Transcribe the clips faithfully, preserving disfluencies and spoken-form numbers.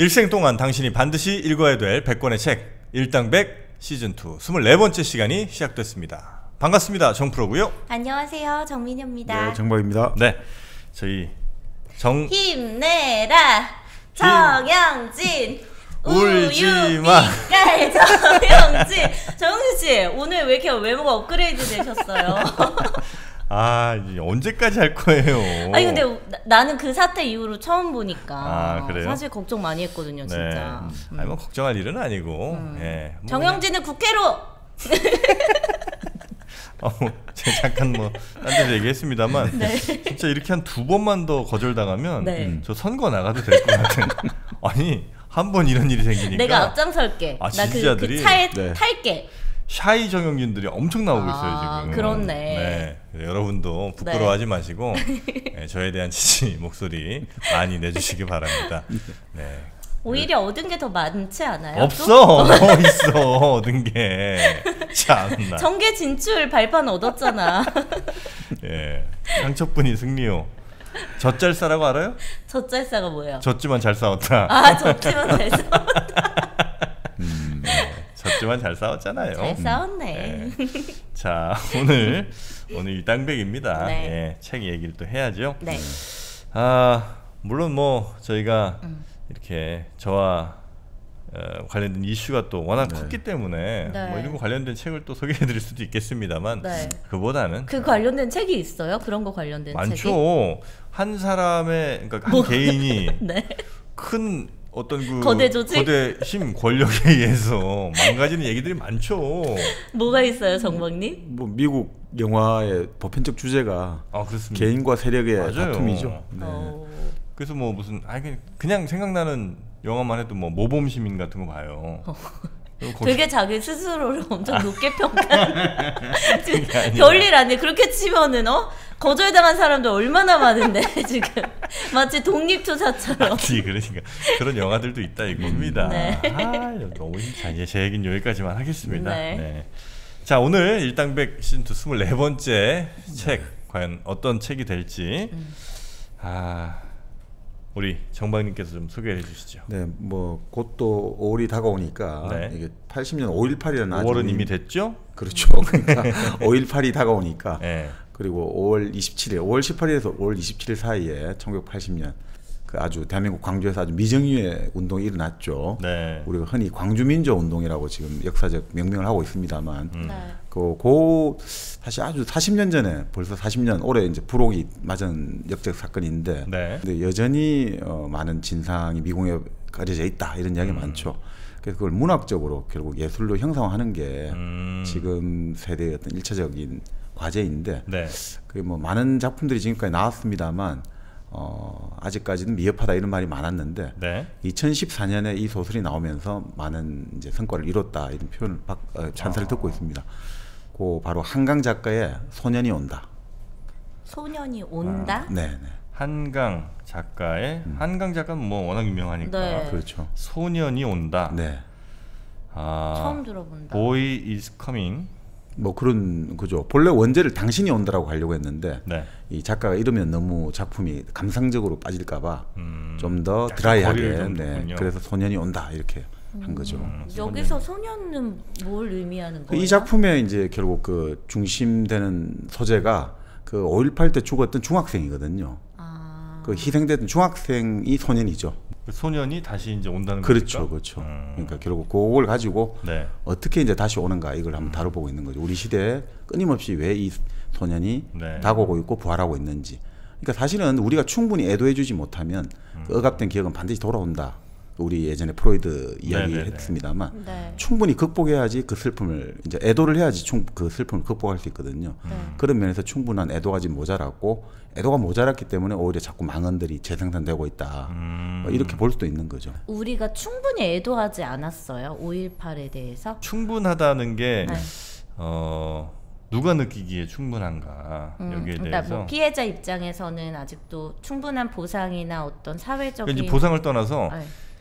일생 동안 당신이 반드시 읽어야 될 백 권의 책 일당백 시즌이 스물네 번째 시간이 시작됐습니다. 반갑습니다. 정프로고요. 안녕하세요. 정민효입니다. 네, 정박입니다. 네, 저희 정 힘내라 정영진 울지마 우유빛깔 정영진. 정영진씨 오늘 왜 이렇게 외모가 업그레이드 되셨어요? 아, 이제 언제까지 할 거예요? 아니 근데 나, 나는 그 사태 이후로 처음 보니까 아, 그래요? 사실 걱정 많이 했거든요. 진짜. 네. 음. 아니 뭐 걱정할 일은 아니고. 음. 예. 뭐 정영진은 국회로. 어, 제가 잠깐 뭐 딴 데서 얘기했습니다만 네. 진짜 이렇게 한 두 번만 더 거절당하면 네. 음, 저 선거 나가도 될 것 같은. 아니 한 번 이런 일이 생기니까 내가 앞장설게. 아, 나 그 지지자들이? 그 차에 네. 탈게. 샤이 정영진들이 엄청 나오고 아, 있어요 지금. 그렇네. 네, 여러분도 부끄러워하지 마시고 네, 저에 대한 지지 목소리 많이 내주시기 바랍니다. 네. 오히려 얻은 게 더 많지 않아요? 없어, 뭐 있어 얻은 게 참나. 정계 진출 발판 얻었잖아. 예, 상처뿐인 승리요. 젖잘싸라고 알아요? 젖잘싸가 뭐예요? 졌지만 잘 싸웠다. 아, 졌지만 잘 싸웠다. 음, 네. 졌지만 잘 싸웠잖아요. 잘 싸웠네. 네. 자, 오늘 오늘 일당백입니다. 네. 예, 책 얘기를 또 해야죠. 네. 아, 물론 뭐 저희가 음. 이렇게 저와 어, 관련된 이슈가 또 워낙 네. 컸기 때문에 네. 뭐 이런 거 관련된 책을 또 소개해드릴 수도 있겠습니다만 네. 그보다는 그 관련된 책이 있어요? 그런 거 관련된 책이? 많죠. 한 사람의 그러니까 한 뭐. 개인이 네. 큰 어떤 그 거대 조직? 거대 힘 권력에 의해서 망가지는 얘기들이 많죠. 뭐가 있어요, 정박님? 뭐 미국 영화의 보편적 주제가 아, 그렇습니다. 개인과 세력의 맞아요. 다툼이죠. 네. 어... 그래서 뭐 무슨 아 그냥, 그냥 생각나는 영화만 해도 뭐 모범 시민 같은 거 봐요. 그리고 거기- 되게 자기 스스로를 엄청 높게 평가하는. 그게 아니라. 별일 아니에요. 그렇게 치면은 어? 거절당한 사람들 얼마나 많은데 지금 마치 독립투사처럼. 아니, 그러니까 그런 영화들도 있다 이겁니다. 네. 아, 너무 힘- 자, 이제 제 얘기는 여기까지만 하겠습니다. 네. 네. 자, 오늘 일당백 시즌이 스물네 번째 책 과연 어떤 책이 될지 음. 아, 우리 정박님께서 좀 소개해 주시죠. 네, 뭐 곧 또 오월이 다가오니까 네. 이게 팔십 년 오일팔이라는 아주 오월은 이미 됐죠? 그렇죠. 그러니까 오일팔이 다가오니까 네. 그리고 오월 이십칠일, 오월 십팔일에서 오월 이십칠일 사이에 천구백팔십 년 그 아주 대한민국 광주에서 아주 미정유의 운동이 일어났죠. 네. 우리가 흔히 광주민주화 운동이라고 지금 역사적 명명을 하고 있습니다만 음. 네. 그, 고 사실 아주 사십 년 전에 벌써 사십 년 올해 이제 불혹이 맞은 역적 사건인데 네. 근데 여전히 어, 많은 진상이 미궁에 가려져 있다 이런 이야기 음. 많죠. 그래서 그걸 문학적으로 결국 예술로 형성하는 게 음. 지금 세대의 어떤 일차적인 과제인데 네. 그게 뭐 많은 작품들이 지금까지 나왔습니다만 어, 아직까지는 미흡하다 이런 말이 많았는데 네. 이천십사 년에 이 소설이 나오면서 많은 이제 성과를 이뤘다 이런 표현을 받, 어, 찬사를 아. 듣고 있습니다. 그 바로 한강 작가의 소년이 온다. 소년이 온다? 네, 네. 한강 작가의 음. 한강 작가는 뭐 워낙 유명하니까 네. 그렇죠. 소년이 온다. 네. 아, 처음 들어본다. Boy is coming. 뭐 그런 그죠. 본래 원제를 당신이 온다라고 하려고 했는데 네. 이 작가가 이러면 너무 작품이 감상적으로 빠질까봐 음, 좀 더 약간 드라이하게. 거리를 좀 네. 뒀군요. 그래서 소년이 온다 이렇게 한 거죠. 음, 여기서 소년은 뭘 의미하는 거예요? 이 작품의 이제 결국 그 중심되는 소재가 그 오일팔 때 죽었던 중학생이거든요. 아... 그 희생됐던 중학생이 소년이죠. 그 소년이 다시 이제 온다는 그렇죠, 겁니까? 그렇죠. 음. 그러니까 결국 그걸 가지고 네. 어떻게 이제 다시 오는가 이걸 한번 다뤄보고 있는 거죠. 우리 시대에 끊임없이 왜 이 소년이 네. 다가오고 있고 부활하고 있는지. 그러니까 사실은 우리가 충분히 애도해주지 못하면 음. 그 억압된 기억은 반드시 돌아온다. 우리 예전에 프로이드 이야기 네네네. 했습니다만 네. 충분히 극복해야지 그 슬픔을 이제 애도를 해야지 충, 그 슬픔을 극복할 수 있거든요. 네. 그런 면에서 충분한 애도가 지금 모자랐고 애도가 모자랐기 때문에 오히려 자꾸 망언들이 재생산되고 있다. 음. 뭐 이렇게 볼 수도 있는 거죠. 우리가 충분히 애도하지 않았어요. 오일팔에 대해서. 충분하다는 게 네. 어, 누가 느끼기에 충분한가 음, 여기에 그러니까 대해서 뭐 피해자 입장에서는 아직도 충분한 보상이나 어떤 사회적인 그러니까 이제 보상을 떠나서 네.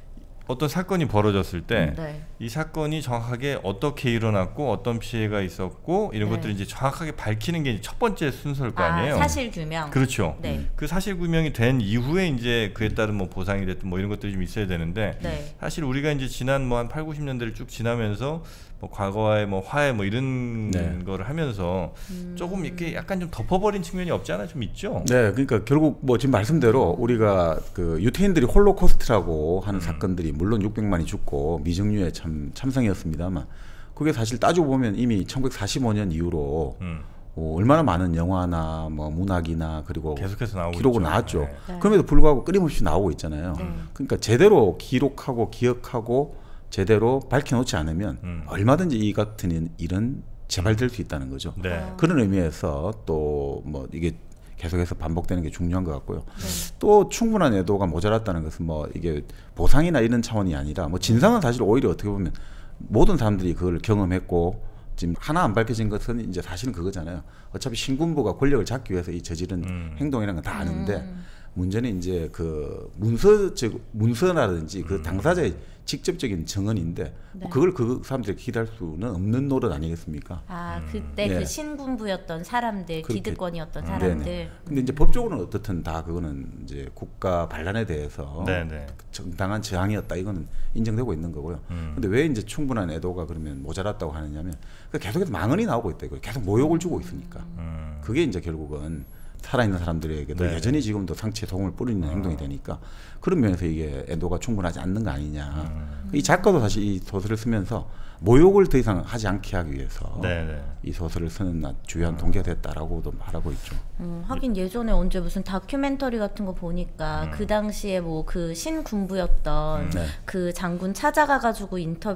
어떤 사건이 벌어졌을 때 이 네. 사건이 정확하게 어떻게 일어났고 어떤 피해가 있었고 이런 네. 것들을 이제 정확하게 밝히는 게 첫 번째 순서일 거 아, 아니에요. 사실 규명. 그렇죠. 네. 그 사실 규명이 된 이후에 이제 그에 따른 뭐 보상이 됐든 뭐 이런 것들이 좀 있어야 되는데 네. 사실 우리가 이제 지난 뭐 한 팔, 구십 년대를 쭉 지나면서 뭐 과거의 뭐 화해 뭐 이런 네. 거를 하면서 음. 조금 이렇게 약간 좀 덮어버린 측면이 없지 않아 좀 있죠. 네, 그러니까 결국 뭐 지금 말씀대로 우리가 그 유태인들이 홀로코스트라고 하는 음. 사건들이 물론 육백만이 죽고 미정유의 참 참상이었습니다만 그게 사실 따지고 보면 이미 천구백사십오 년 이후로 음. 어, 얼마나 많은 영화나 뭐 문학이나 그리고 계속해서 나오고 기록은 있죠. 나왔죠. 네. 네. 그럼에도 불구하고 끊임없이 나오고 있잖아요. 네. 그러니까 제대로 기록하고 기억하고 제대로 밝혀놓지 않으면 음. 얼마든지 이 같은 일은 재발될 수 있다는 거죠. 네. 어. 그런 의미에서 또 뭐 이게 계속해서 반복되는 게 중요한 것 같고요. 네. 또 충분한 애도가 모자랐다는 것은 뭐 이게 보상이나 이런 차원이 아니라 뭐 진상은 사실 오히려 어떻게 보면 모든 사람들이 그걸 경험했고 지금 하나 안 밝혀진 것은 이제 사실은 그거잖아요. 어차피 신군부가 권력을 잡기 위해서 이 저지른 음. 행동이라는 건 다 아는데 음. 문제는 이제 그 문서 즉 문서라든지 그 음. 당사자의 직접적인 증언인데 네. 뭐 그걸 그 사람들이 기대할 수는 없는 노릇 아니겠습니까? 아, 음. 그때 네. 그 신군부였던 사람들, 그렇게- 기득권이었던 네네. 사람들. 근데 이제 법적으로는 어떻든 다 그거는 이제 국가 반란에 대해서 네네. 정당한 저항이었다 이거는 인정되고 있는 거고요. 음. 근데 왜 이제 충분한 애도가 그러면 모자랐다고 하느냐면 계속해서 망언이 나오고 있다 이거 계속 모욕을 주고 있으니까 음. 그게 이제 결국은 살아있는 사람들에게도 네네. 여전히 지금도 상처에 소금을 뿌리는 행동이 되니까 그런 면에서 이게 애도가 충분하지 않는 거 아니냐. 음. 이 작가도 사실 이 소설을 쓰면서 모욕을 더 이상 하지 않게 하기 위해서 네네. 이 소설을 쓰는 주요한 동기가 됐다라고도 말하고 있죠. 음, 하긴 예전에 언제 무슨 다큐멘터리 같은 거 보니까 음. 그 당시에 뭐 그 신군부였던 음. 네. 그 장군 찾아가가지고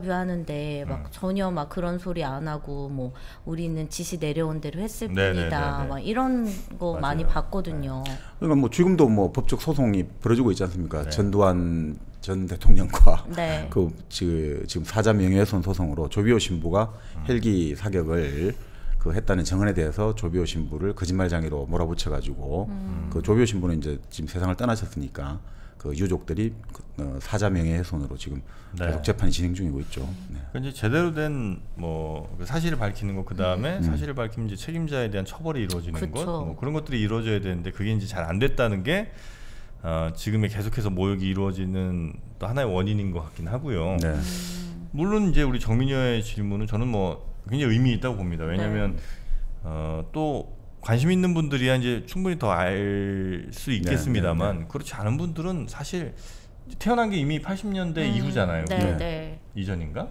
인터뷰하는데 막 음. 전혀 막 그런 소리 안 하고 뭐 우리는 지시 내려온 대로 했을 네네네네. 뿐이다 막 이런 거 맞아요. 많이 봤거든요. 그러니까 뭐 지금도 뭐 법적 소송이 벌어지고 있지 않습니까? 네. 전두환 전 대통령과 네. 그 지- 지금 사자 명예훼손 소송으로 조비오 신부가 헬기 사격을 그 했다는 정언에 대해서 조비오 신부를 거짓말장애로 몰아붙여가지고 음. 그 조비오 신부는 이제 지금 세상을 떠나셨으니까 그 유족들이 그, 어, 사자 명예훼손으로 지금 네. 계속 재판이 진행 중이고 있죠. 네. 그 이제 제대로 된 뭐 사실을 밝히는 것, 그 다음에 사실을 밝히면 이제 책임자에 대한 처벌이 이루어지는 그쵸. 것, 뭐 그런 것들이 이루어져야 되는데 그게 이제 잘 안 됐다는 게 어, 지금의 계속해서 모욕이 이루어지는 또 하나의 원인인 것 같긴 하고요. 네. 물론 이제 우리 정민여의 질문은 저는 뭐 굉장히 의미 있다고 봅니다. 왜냐하면 네. 어, 또 관심 있는 분들이야 이제 충분히 더 알 수 있겠습니다만 네, 네, 그렇지 않은 분들은 사실 태어난 게 이미 팔십 년대 이후잖아요. 네, 네. 네. 이전인가?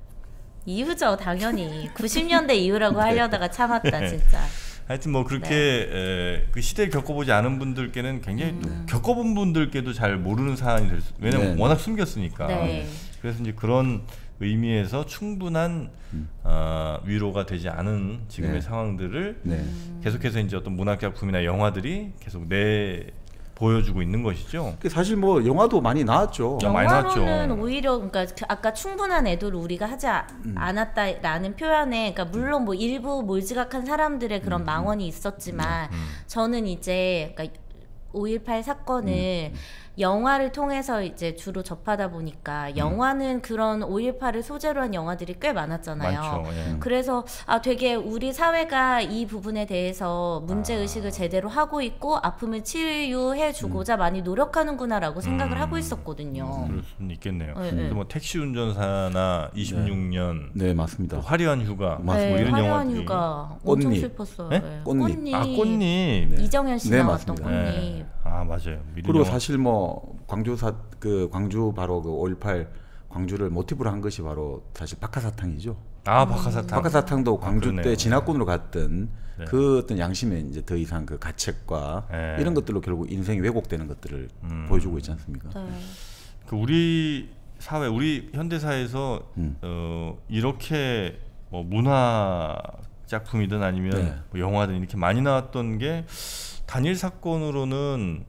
이후죠, 당연히. 구십 년대 이후라고 하려다가 참았다, 네. 진짜. 하여튼 뭐 그렇게 네. 에, 그 시대를 겪어보지 않은 분들께는 굉장히 또 음. 겪어본 분들께도 잘 모르는 사안이 될 수, 왜냐면 네. 워낙 숨겼으니까. 네. 그래서 이제 그런 의미에서 충분한 음. 어, 위로가 되지 않은 지금의 네. 상황들을 네. 계속해서 이제 어떤 문학 작품이나 영화들이 계속 내 보여주고 있는 것이죠. 그 사실 뭐 영화도 많이 나왔죠. 좀 많이 영화로는 나왔죠. 오히려 그러니까 그 아까 충분한 애도를 우리가 하지 아- 음. 않았다라는 표현에 그러니까 물론 뭐 일부 몰지각한 사람들의 그런 음. 망언이 있었지만 음. 저는 이제 그러니까 오일팔 사건을 음. 영화를 통해서 이제 주로 접하다 보니까 영화는 그런 오일팔을 소재로 한 영화들이 꽤 많았잖아요. 많죠. 예. 그래서 아 되게 우리 사회가 이 부분에 대해서 문제 의식을 아. 제대로 하고 있고 아픔을 치유해 주고자 많이 노력하는구나라고 생각을 음. 하고 있었거든요. 그럴 수는 있겠네요. 네, 그래서 네. 뭐 택시 운전사나 이십육 년, 네, 맞습니다. 또 화려한 휴가, 맞습니다. 뭐 이런 화려한 영화들이. 휴가 엄청 꽃잎. 슬펐어요. 네? 네. 꽃잎. 아 꽃잎. 네. 이정현 씨 네, 나왔던 맞습니다. 꽃잎. 네. 아 맞아요. 미리 그리고 영화- 사실 뭐 광주사 그 광주 바로 그 오일팔 광주를 모티브로 한 것이 바로 사실 박하사탕이죠. 아 박하사탕. 박하사탕도 광주 그러네요. 때 진화권으로 갔던 네. 그 어떤 양심에 이제 더 이상 그 가책과 네. 이런 것들로 결국 인생이 왜곡되는 것들을 음. 보여주고 있지 않습니까? 네. 그 우리 사회, 우리 현대 사회에서 음. 어, 이렇게 뭐 문화 작품이든 아니면 네. 뭐 영화든 이렇게 많이 나왔던 게 단일 사건으로는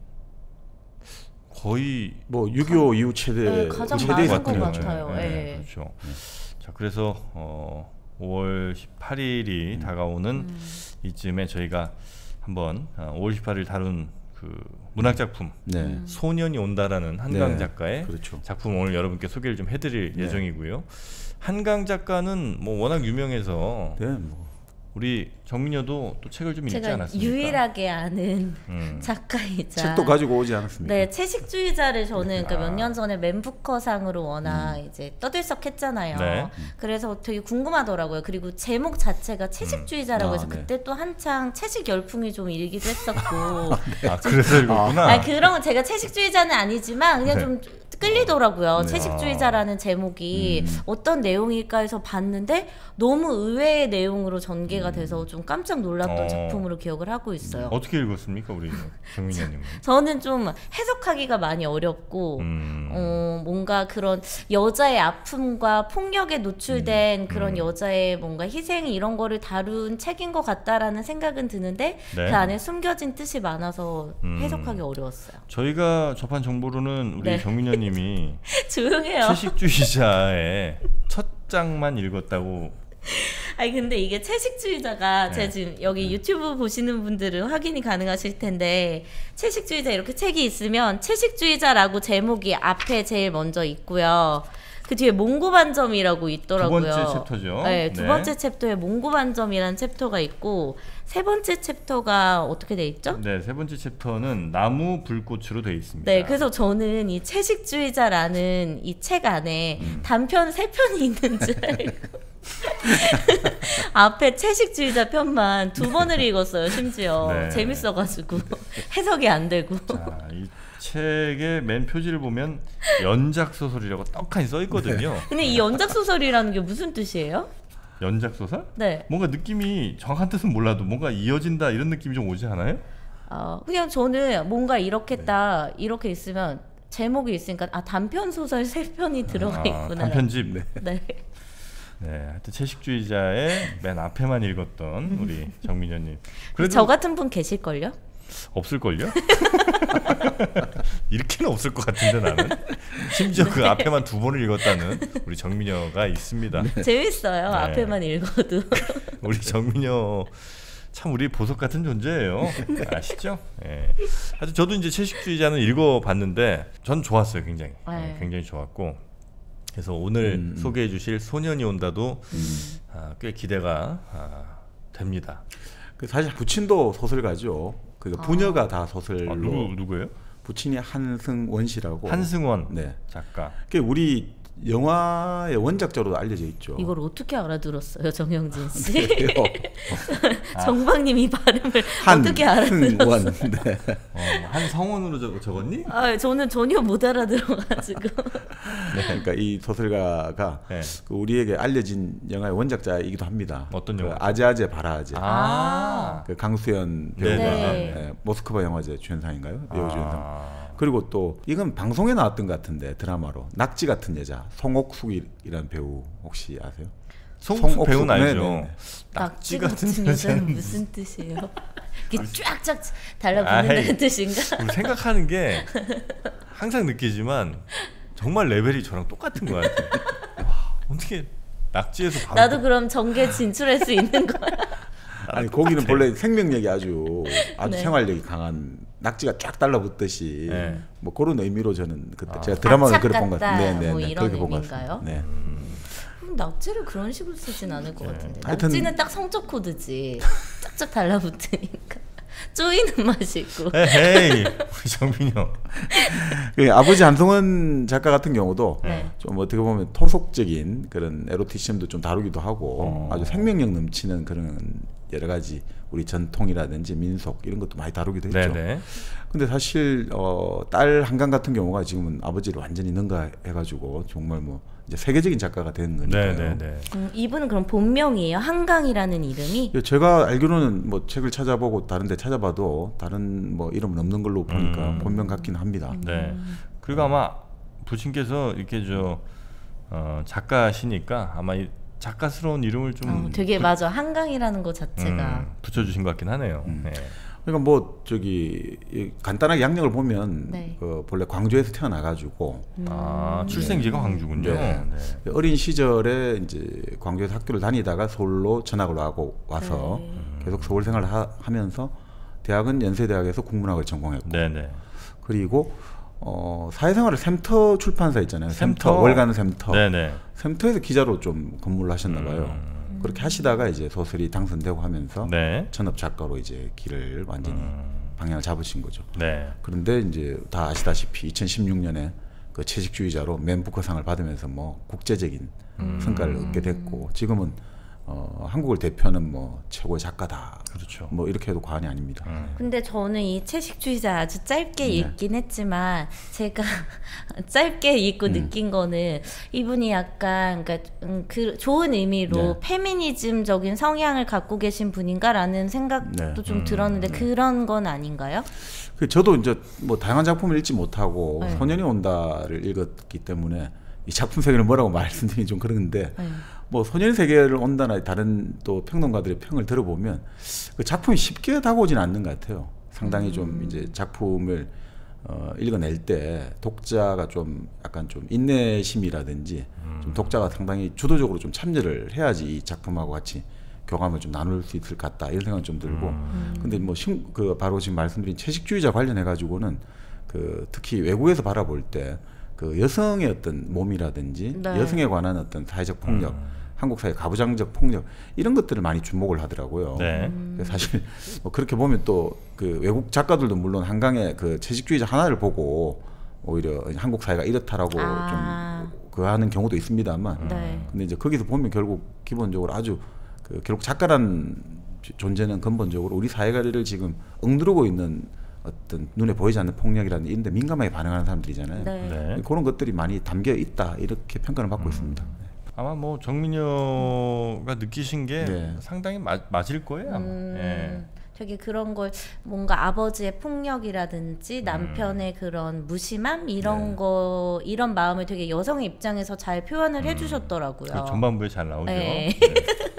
거의 뭐 육이오 이후 최대 네, 가장 최대의 많은 것 사건이었죠. 같아요. 네, 예. 그렇죠. 자, 그래서 어, 오월 십팔일이 다가오는 음. 이쯤에 저희가 한번 어, 오월 십팔일 다룬 그 그 문학 작품 네. 소년이 온다라는 한강 네. 작가의 그렇죠. 작품 오늘 여러분께 소개를 좀 해드릴 네. 예정이고요. 한강 작가는 뭐 워낙 유명해서 네, 뭐. 우리 정민여도 또 책을 좀 읽지 제가 않았습니까? 유일하게 아는 음. 작가이자 책도 가지고 오지 않았습니까? 네, 채식주의자를 저는 그러니까 아. 몇 년 전에 맨부커상으로 워낙 이제 떠들썩했잖아요. 네. 그래서 되게 궁금하더라고요. 그리고 제목 자체가 채식주의자라고 음. 해서 아, 네. 그때 또 한창 채식 열풍이 좀 일기도 했었고. 아 그래서 읽었구나. 아, 그런 건 제가 채식주의자는 아니지만 그냥 네. 좀 끌리더라고요. 네. 채식주의자라는 제목이 음. 어떤 내용일까 해서 봤는데 너무 의외의 내용으로 전개가 돼서 좀 깜짝 놀랐던 어. 작품으로 기억을 하고 있어요. 어떻게 읽었습니까, 우리 정민여님은? 저는 좀 해석하기가 많이 어렵고 음. 어, 뭔가 그런 여자의 아픔과 폭력에 노출된 음. 그런 음. 여자의 뭔가 희생 이런 거를 다룬 책인 것 같다라는 생각은 드는데 네. 그 안에 숨겨진 뜻이 많아서 음. 해석하기 어려웠어요. 저희가 접한 정보로는 우리 네. 정민여님이 조용해요. 채식주의자의 첫 장만 읽었다고. 아니 근데 이게 채식주의자가 네. 제가 지금 여기 유튜브 보시는 분들은 확인이 가능하실 텐데 채식주의자 이렇게 책이 있으면 채식주의자라고 제목이 앞에 제일 먼저 있고요. 그 뒤에 몽고반점이라고 있더라고요. 두 번째 챕터죠. 네, 두 네. 번째 챕터에 몽고반점이라는 챕터가 있고 세 번째 챕터가 어떻게 돼 있죠? 네, 세 번째 챕터는 나무 불꽃으로 되어 있습니다. 네, 그래서 저는 이 채식주의자라는 이 책 안에 음. 단편 세 편이 있는 줄 알고 앞에 채식주의자 편만 두 번을 읽었어요. 심지어 네. 재밌어가지고 해석이 안 되고. 자, 이 책의 맨 표지를 보면 연작 소설이라고 떡하니 써 있거든요. 근데 이 연작 소설이라는 게 무슨 뜻이에요? 연작 소설? 네, 뭔가 느낌이 정확한 뜻은 몰라도 뭔가 이어진다 이런 느낌이 좀 오지 않아요? 어, 그냥 저는 뭔가 이렇게 딱 이렇게 있으면 제목이 있으니까 아 단편 소설 세 편이 들어가 아, 있구나. 단편집. 네. 네. 네, 하여튼 채식주의자의 맨 앞에만 읽었던 우리 정민여님. 그래도 저 같은 분 계실걸요? 없을걸요? 이렇게는 없을 것 같은데 나는. 심지어 그 앞에만 두 번을 읽었다는 우리 정민여가 있습니다. 재밌어요. 네. 앞에만 읽어도. 우리 정민여 참 우리 보석 같은 존재예요. 아시죠? 예. 하여튼 저도 이제 채식주의자는 읽어봤는데 전 좋았어요, 굉장히. 예, 네. 굉장히 좋았고. 그래서 오늘 음. 소개해주실 소년이 온다도 음. 아, 꽤 기대가 아, 됩니다. 그 사실 부친도 소설가죠. 그 부녀가 다 소설로. 아, 누구 누구예요? 부친이 한승원 씨라고. 한승원 네. 작가. 그 우리 영화의 원작자로도 알려져 있죠. 이걸 어떻게 알아들었어요, 정영진 씨? 그래요. 정박님이 발음을 어떻게 알아들었어요? 한승원. 네. 어, 한성원으로 적, 적었니? 아, 저는 전혀 못 알아들어가지고. 네. 그러니까 이 소설가가 네. 그 우리에게 알려진 영화의 원작자이기도 합니다. 어떤 그 영화? 아재아재 바라아재. 아. 그 강수연 배우가 네. 네, 모스크바 영화제 주연상인가요? 배우 주연상. 아. 그리고 또 이건 방송에 나왔던 것 같은데 드라마로 낙지 같은 여자 송옥숙이라는 배우 혹시 아세요? 송옥숙 송옥숙. 배우는 알죠. 네네네. 낙지 같은 여자는 무슨 뜻이에요? 이렇게 쫙쫙 달라붙는다는 아이. 뜻인가? 우리 생각하는 게 항상 느끼지만 정말 레벨이 저랑 똑같은 것 같아요. 와, 어떻게 낙지에서 바로 나도 그럼 정계 진출할 수 있는 거야? 아니 거기는 본래 생명력이 아주 아주 네. 생활력이 강한 낙지가 쫙 달라붙듯이 네. 뭐 그런 의미로 저는 그때 아. 제가 드라마를 악착 그렇게 본 것 같다, 같아요. 네, 네, 뭐 네. 이런 그렇게 본것 의미인가요? 같습니다. 네. 그럼 낙지를 그런 식으로 쓰진 않을 것 네. 같은데. 하여튼- 낙지는 딱 성적 코드지. 쫙쫙 달라붙으니까. 쪼이는 맛이 있고. 에헤이 우리 정민영. 그 아버지 한성원 작가 같은 경우도 네. 좀 어떻게 보면 토속적인 그런 에로티즘도 좀 다루기도 하고 어. 아주 생명력 넘치는 그런 여러 가지 우리 전통이라든지 민속 이런 것도 많이 다루기도 했죠. 네네. 근데 사실 어, 딸 한강 같은 경우가 지금은 아버지를 완전히 능가해가지고 정말 뭐 이제 세계적인 작가가 된 거니까요. 네네네. 음, 이분은 그럼 본명이에요? 한강이라는 이름이? 예, 제가 알기로는 뭐 책을 찾아보고 다른데 찾아봐도 다른 뭐 이름은 없는 걸로 보니까 음. 본명 같긴 합니다. 네. 그리고 아마 부친께서 이렇게 저 어, 작가시니까 아마 이 작가스러운 이름을 좀 어, 되게 맞아. 한강이라는 것 자체가. 음, 붙여주신 것 같긴 하네요. 음. 네. 그러니까 뭐 저기 이 간단하게 양력을 보면 네. 그 본래 광주에서 태어나가지고 아 출생지가 광주군요. 네. 네. 어린 시절에 이제 광주에서 학교를 다니다가 서울로 전학을 하고 와서 네. 계속 서울 생활을 하, 하면서 대학은 연세대학에서 국문학을 전공했고 네네. 그리고 어, 사회생활을 샘터 출판사 있잖아요. 샘터, 샘터. 월간 샘터. 네네. 샘터에서 기자로 좀 근무를 하셨나 봐요. 음. 그렇게 하시다가 이제 소설이 당선되고 하면서 네. 전업 작가로 이제 길을 완전히 음. 방향을 잡으신 거죠. 네. 그런데 이제 다 아시다시피 이천십육 년에 그 채식주의자로 맨 부커상을 받으면서 뭐 국제적인 음. 성과를 얻게 됐고 지금은 어, 한국을 대표하는 뭐 최고의 작가다. 그렇죠. 뭐 이렇게 해도 과언이 아닙니다. 음. 근데 저는 이 채식주의자 아주 짧게 네. 읽긴 했지만 제가 짧게 읽고 음. 느낀 거는 이분이 약간 그러니까 음, 그 좋은 의미로 네. 페미니즘적인 성향을 갖고 계신 분인가라는 생각도 네. 좀 음. 들었는데 그런 건 아닌가요? 그 저도 이제 뭐 다양한 작품을 읽지 못하고 네. 소년이 온다를 읽었기 때문에 이 작품 세계를 뭐라고 말씀드리기 좀 그런데 네. 뭐 소년의 세계를 온다나 다른 또 평론가들의 평을 들어보면 그 작품이 쉽게 다가오지는 않는 것 같아요. 상당히 음. 좀 이제 작품을 어, 읽어낼 때 독자가 좀 약간 좀 인내심이라든지 음. 좀 독자가 상당히 주도적으로 좀 참여를 해야지 이 작품하고 같이 교감을 좀 나눌 수 있을 것 같다 이런 생각이 좀 들고 음. 근데 뭐 그 바로 지금 말씀드린 채식주의자 관련해 가지고는 그 특히 외국에서 바라볼 때 그 여성의 어떤 몸이라든지 네. 여성에 관한 어떤 사회적 폭력, 음. 한국 사회 가부장적 폭력 이런 것들을 많이 주목을 하더라고요. 네. 그래서 사실 뭐 그렇게 보면 또 그 외국 작가들도 물론 한강의 그 채식주의자 하나를 보고 오히려 한국 사회가 이렇다라고 아. 좀 그 하는 경우도 있습니다만, 네. 근데 이제 거기서 보면 결국 기본적으로 아주 그 결국 작가란 존재는 근본적으로 우리 사회를 지금 억누르고 있는 어떤 눈에 보이지 않는 폭력이라는 이런 데 민감하게 반응하는 사람들이잖아요. 네. 네. 그런 것들이 많이 담겨 있다 이렇게 평가를 받고 있습니다. 아마 뭐 정민여가 느끼신 게 네. 상당히 마, 맞을 거예요. 아마. 음, 예. 되게 그런 걸 뭔가 아버지의 폭력이라든지 음. 남편의 그런 무심함 이런 네. 거 이런 마음을 되게 여성의 입장에서 잘 표현을 해주셨더라고요. 그 전반부에 잘 나오죠. 네. 네.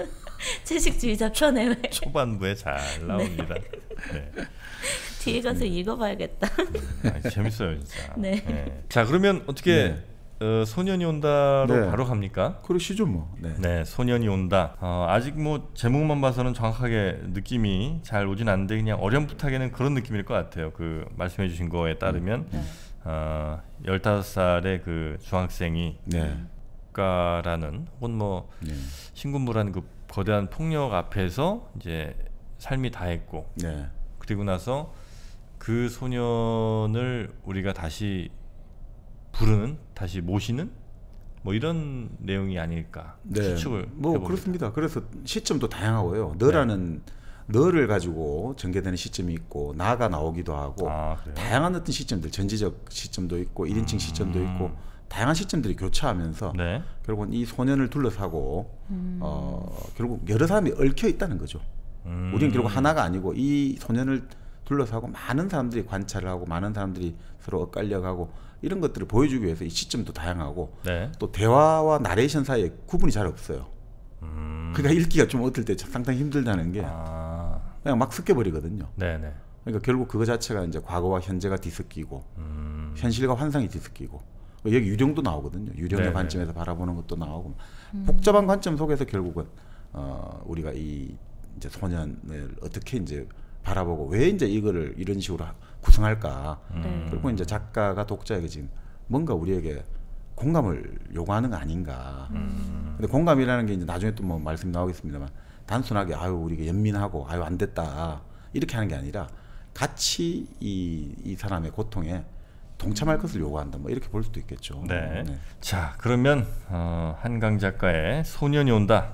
채식주의자 편에 왜 초반부에 잘 나옵니다. 네. 뒤에 가서 읽어봐야겠다. 아, 재밌어요 진짜. 네. 네. 자 그러면 어떻게 네. 어, 소년이 온다로 네. 바로 갑니까? 그러시죠 뭐. 네. 네, 소년이 온다. 어, 아직 뭐 제목만 봐서는 정확하게 느낌이 잘 오진 않는데 그냥 어렴풋하게는 그런 느낌일 것 같아요. 그 말씀해주신 거에 따르면 네. 어, 열다섯 살의 그 중학생이 네. 국가라는 혹은 뭐 네. 신군부라는 그 거대한 폭력 앞에서 이제 삶이 다했고 네. 그리고 나서 그 소년을 우리가 다시 부르는, 다시 모시는 뭐 이런 내용이 아닐까 네. 추측을 뭐 해봅니다. 그렇습니다. 그래서 시점도 다양하고요. 너라는 너를 가지고 전개되는 시점이 있고 나가 나오기도 하고 아, 그래요? 다양한 어떤 시점들, 전지적 시점도 있고 일 인칭 시점도 있고 다양한 시점들이 교차하면서 네. 결국은 이 소년을 둘러싸고 어, 결국 여러 사람이 얽혀 있다는 거죠. 음. 우리는 결국 하나가 아니고 이 소년을 둘러싸고 많은 사람들이 관찰을 하고 많은 사람들이 서로 엇갈려가고 이런 것들을 보여주기 위해서 이 시점도 다양하고 네. 또 대화와 나레이션 사이에 구분이 잘 없어요. 음. 그러니까 읽기가 좀 어떨 때 상당히 힘들다는 게 아. 그냥 막 섞여버리거든요. 네네. 그러니까 결국 그거 자체가 이제 과거와 현재가 뒤섞이고 음. 현실과 환상이 뒤섞이고 여기 유령도 나오거든요. 유령의 네네. 관점에서 바라보는 것도 나오고 복잡한 관점 속에서 결국은 어, 우리가 이 이제 소년을 어떻게 이제 바라보고 왜 이제 이거를 이런 식으로 구성할까? 네. 그리고 이제 작가가 독자에게 지금 뭔가 우리에게 공감을 요구하는 거 아닌가? 음. 근데 공감이라는 게 이제 나중에 또 뭐 말씀 나오겠습니다만 단순하게 아유 우리가 연민하고 아유 안 됐다 이렇게 하는 게 아니라 같이 이, 이 사람의 고통에 동참할 것을 요구한다. 뭐 이렇게 볼 수도 있겠죠. 네. 네. 자 그러면 어, 한강 작가의 소년이 온다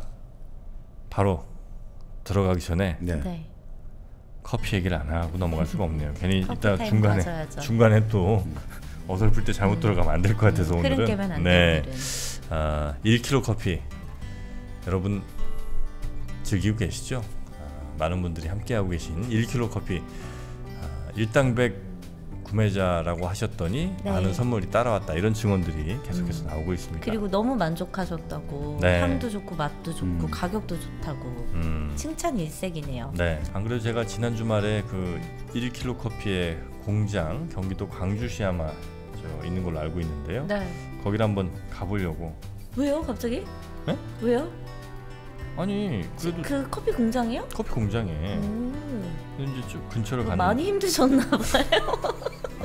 바로 들어가기 전에 네. 네. 커피 얘기를 안 하고 넘어갈 수가 없네요. 괜히 커피 이따 타임 중간에 가져야죠. 중간에 또 어설플 때 잘못 들어가면 안 될 것 같아서 흐름 오늘은 깨면 안 네. 돼. 아, 일 킬로그램 커피 여러분 즐기고 계시죠? 아, 많은 분들이 함께하고 계신 일 킬로그램 커피 아, 일당백 구매자라고 하셨더니 네. 많은 선물이 따라왔다 이런 증언들이 계속해서 나오고 있습니다. 그리고 너무 만족하셨다고 네. 향도 좋고 맛도 좋고 음. 가격도 좋다고 음, 칭찬 일색이네요. 네. 안 그래도 제가 지난 주말에 그 일 킬로그램 커피의 공장 경기도 광주시 아마 저 있는 걸로 알고 있는데요. 네. 거기를 한번 가보려고. 왜요, 갑자기? 네? 왜요? 아니 그래도 그 커피 공장이요? 커피 공장에 음. 이제 좀 근처를 가는. 많이 힘드셨나 봐요.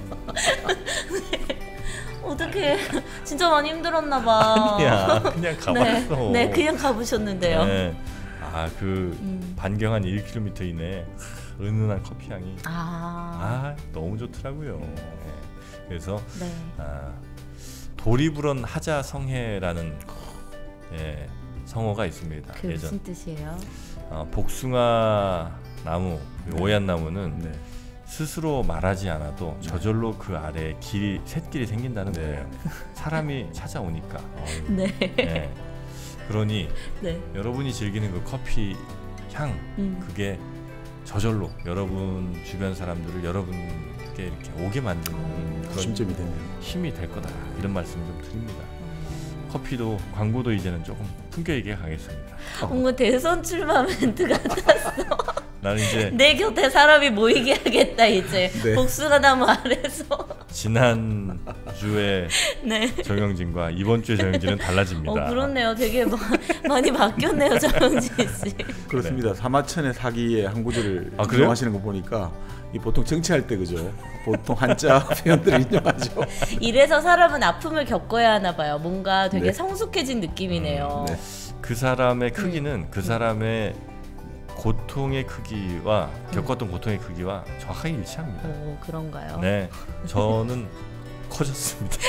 네. 어떻게 진짜 많이 힘들었나 봐. 아니야 그냥 가봤어. 네, 네 그냥 가보셨는데요. 네. 아그 음. 반경 한 일 킬로미터 이내 은은한 커피 향이 아, 아 너무 좋더라고요. 네. 그래서 네. 아, 도리부런 하자 성해라는 예, 성어가 있습니다. 그 예전 무슨 뜻이에요? 어, 복숭아 나무, 오얏 나무는 네. 스스로 말하지 않아도 저절로 그 아래에 길이 샛길이 생긴다는 네. 거예요. 사람이 찾아오니까. 어휴, 네. 네. 그러니 네. 여러분이 즐기는 그 커피 향 음. 그게 저절로 여러분 주변 사람들을 여러분께 이렇게 오게 만드는 음. 그런 중점이 되네요. 힘이 될 거다 이런 말씀 좀 드립니다. 커피도 광고도 이제는 조금 품격 있게 가겠습니다. 뭔가 대선 출마 멘트 같았어. 나는 이제 내 곁에 사람이 모이게 하겠다 이제. 네. 복숭아 나무 아래서. 지난 주에 네. 정영진과 이번 주에 정영진은 달라집니다. 어 그렇네요. 되게 마, 많이 바뀌었네요, 정영진 씨. 그렇습니다. 사마천의 사기의 한 구절을 아, 그래요? 인용하시는 거 보니까 이 보통 정치할 때 그죠? 보통 한자 표현들을 인용하죠. 이래서 사람은 아픔을 겪어야 하나 봐요. 뭔가 되게 네. 성숙해진 느낌이네요. 네. 그 사람의 크기는 그 사람의 고통의 크기와 겪었던 고통의 크기와 정확하게 일치합니다. 오 그런가요? 네, 저는 커졌습니다.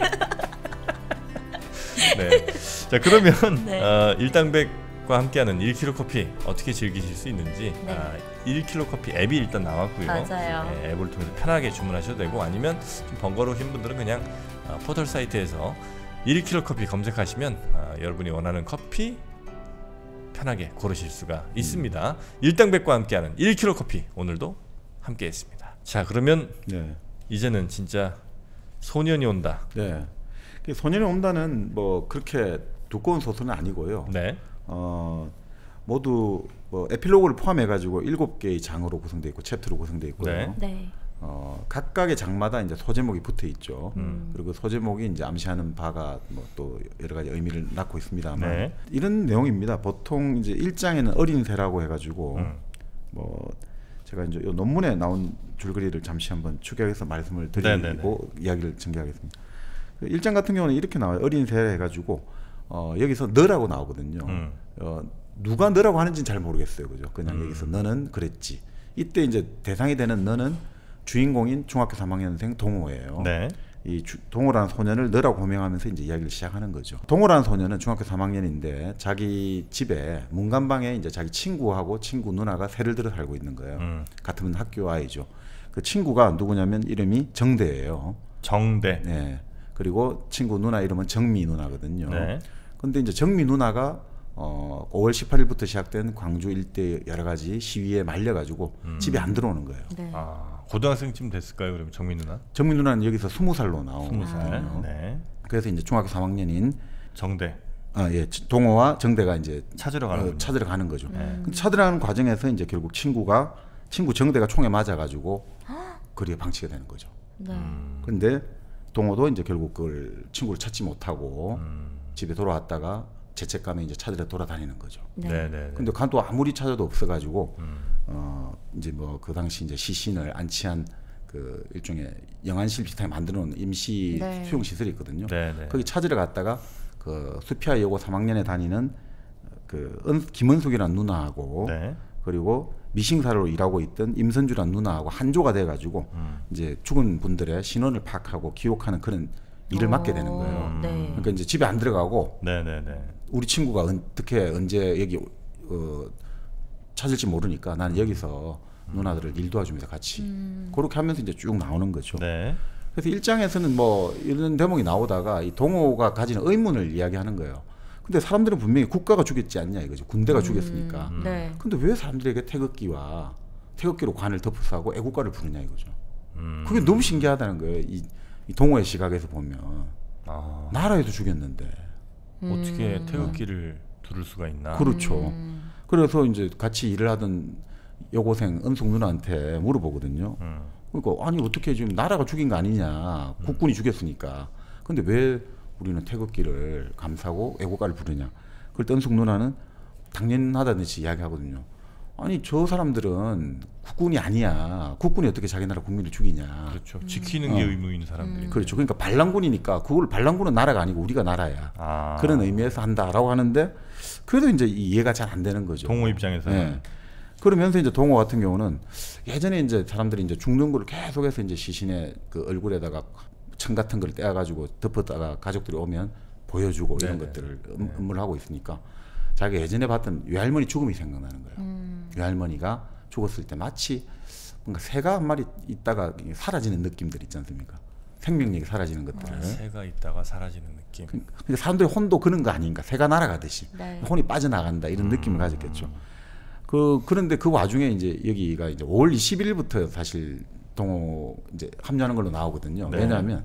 네, 자 그러면 네. 어, 일당백과 함께하는 일 킬로미터 커피 어떻게 즐기실 수 있는지 네. 아, 일 킬로미터 커피 앱이 일단 나왔고요. 맞아요. 네, 앱을 통해서 편하게 주문하셔도 되고 아니면 좀 번거로우신 분들은 그냥 어, 포털 사이트에서 일 킬로미터 커피 검색하시면 어, 여러분이 원하는 커피 편하게 고르실 수가 있습니다. 일당백과 함께하는 일 킬로미터 커피 오늘도 함께했습니다. 자 그러면 네. 이제는 진짜 소년이 온다. 네. 그 소년이 온다는 뭐 그렇게 두꺼운 소설은 아니고요. 네. 어, 모두 뭐 에필로그를 포함해 가지고 일곱 개의 장으로 구성되어 있고 챕터로 구성되어 있고요. 네. 네. 어, 각각의 장마다 이제 소제목이 붙어 있죠. 음. 그리고 소제목이 이제 암시하는 바가 뭐 또 여러 가지 의미를 낳고 있습니다만 네. 이런 내용입니다. 보통 이제 일 장에는 어린 새라고 해가지고 음. 뭐 제가 이제 이 논문에 나온 줄거리를 잠시 한번 추격해서 말씀을 드리고 네네네. 이야기를 전개하겠습니다. 일 장 같은 경우는 이렇게 나와요. 어린 새 해가지고 어, 여기서 너라고 나오거든요. 음. 어, 누가 너라고 하는지는 잘 모르겠어요, 그죠? 그냥 음. 여기서 너는 그랬지. 이때 이제 대상이 되는 너는 주인공인 중학교 삼 학년생 동호예요. 네. 이 주, 동호라는 소년을 너라고 호명하면서 이제 이야기를 시작하는 거죠. 동호라는 소년은 중학교 삼 학년인데 자기 집에 문간방에 이제 자기 친구하고 친구 누나가 새를 들어 살고 있는 거예요. 음. 같은 학교 아이죠. 그 친구가 누구냐면 이름이 정대예요. 정대. 네. 그리고 친구 누나 이름은 정미 누나거든요. 네. 근데 이제 정미 누나가 어, 오월 십팔일부터 시작된 광주 일대 여러 가지 시위에 말려가지고 음. 집에 안 들어오는 거예요. 네. 아 고등학생쯤 됐을까요? 그러면 정민 누나? 정미 누나는 여기서 스무 살로 나오는 스무 살. 거예요. 네. 그래서 이제 중학교 삼 학년인 정대 아, 예, 동호와 정대가 이제 찾으러 가는 어, 겁니다. 찾으러 가는 거죠. 네. 근데 찾으러 가는 과정에서 이제 결국 친구가 친구 정대가 총에 맞아가지고 거리에 방치가 되는 거죠. 네. 음. 근데 동호도 이제 결국 그걸 친구를 찾지 못하고 음. 집에 돌아왔다가 죄책감에 이제 찾으러 돌아다니는 거죠. 네. 네. 네. 근데 또 아무리 찾아도 없어가지고 음. 어 이제 뭐 그 당시 이제 시신을 안치한 그 일종의 영안실 비슷하게 만들어놓은 임시 네. 수용 시설이 있거든요. 네. 네. 거기 찾으러 갔다가 그 수피아 여고 삼 학년에 다니는 그 은, 김은숙이라는 누나하고 네. 그리고 미싱사로 일하고 있던 임선주라는 누나하고 한조가 돼가지고 음. 이제 죽은 분들의 신원을 파악하고 기록하는 그런 일을 어, 맡게 되는 거예요. 네. 그러니까 이제 집에 안 들어가고 네. 네. 네. 우리 친구가 어떻게 언제 여기 어, 찾을지 모르니까 나는 여기서 누나들을 일 도와주면서 같이 음. 그렇게 하면서 이제 쭉 나오는 거죠. 네. 그래서 일 장에서는 뭐 이런 대목이 나오다가 이 동호가 가지는 의문을 이야기하는 거예요. 근데 사람들은 분명히 국가가 죽였지 않냐 이거죠. 군대가 죽였으니까. 음. 네. 근데 왜 사람들에게 태극기와 태극기로 관을 덮어싸고 애국가를 부르냐 이거죠. 음. 그게 너무 신기하다는 거예요. 이, 이 동호의 시각에서 보면 아, 나라에도 죽였는데 어떻게 음. 태극기를 두를 수가 있나? 그렇죠. 음. 그래서 이제 같이 일을 하던 여고생 은숙 누나한테 물어보거든요. 음. 그러니까 아니 어떻게 지금 나라가 죽인 거 아니냐, 국군이 죽였으니까. 근데 왜 우리는 태극기를 감싸고 애국가를 부르냐? 그럴 때 은숙 누나는 당연하다듯이 이야기하거든요. 아니 저 사람들은 국군이 아니야. 국군이 어떻게 자기 나라 국민을 죽이냐. 그렇죠. 지키는 게 어. 의무인 사람들이. 음. 그렇죠. 그러니까 반란군이니까 그걸 반란군은 나라가 아니고 우리가 나라야. 아. 그런 의미에서 한다라고 하는데 그래도 이제 이해가 잘 안 되는 거죠. 동호 입장에서는. 네. 그러면서 이제 동호 같은 경우는 예전에 이제 사람들이 이제 죽는 걸 계속해서 이제 시신의 그 얼굴에다가 천 같은 걸 떼어가지고 덮었다가 가족들이 오면 보여주고 이런 네네. 것들을 음, 업무를 하고 있으니까 자기가 예전에 봤던 외할머니 죽음이 생각나는 거예요. 음. 외할머니가 죽었을 때 마치 뭔가 새가 한 마리 있다가 사라지는 느낌들 있지 않습니까? 생명력이 사라지는 것들을. 아, 새가 있다가 사라지는 느낌. 근데 사람들이 혼도 그런 거 아닌가? 새가 날아가듯이 네. 혼이 빠져나간다 이런 음. 느낌을 가졌겠죠. 그 그런데 그 와중에 이제 여기가 이제 오월 이십일일부터 사실 동호 이제 합류하는 걸로 나오거든요. 네. 왜냐하면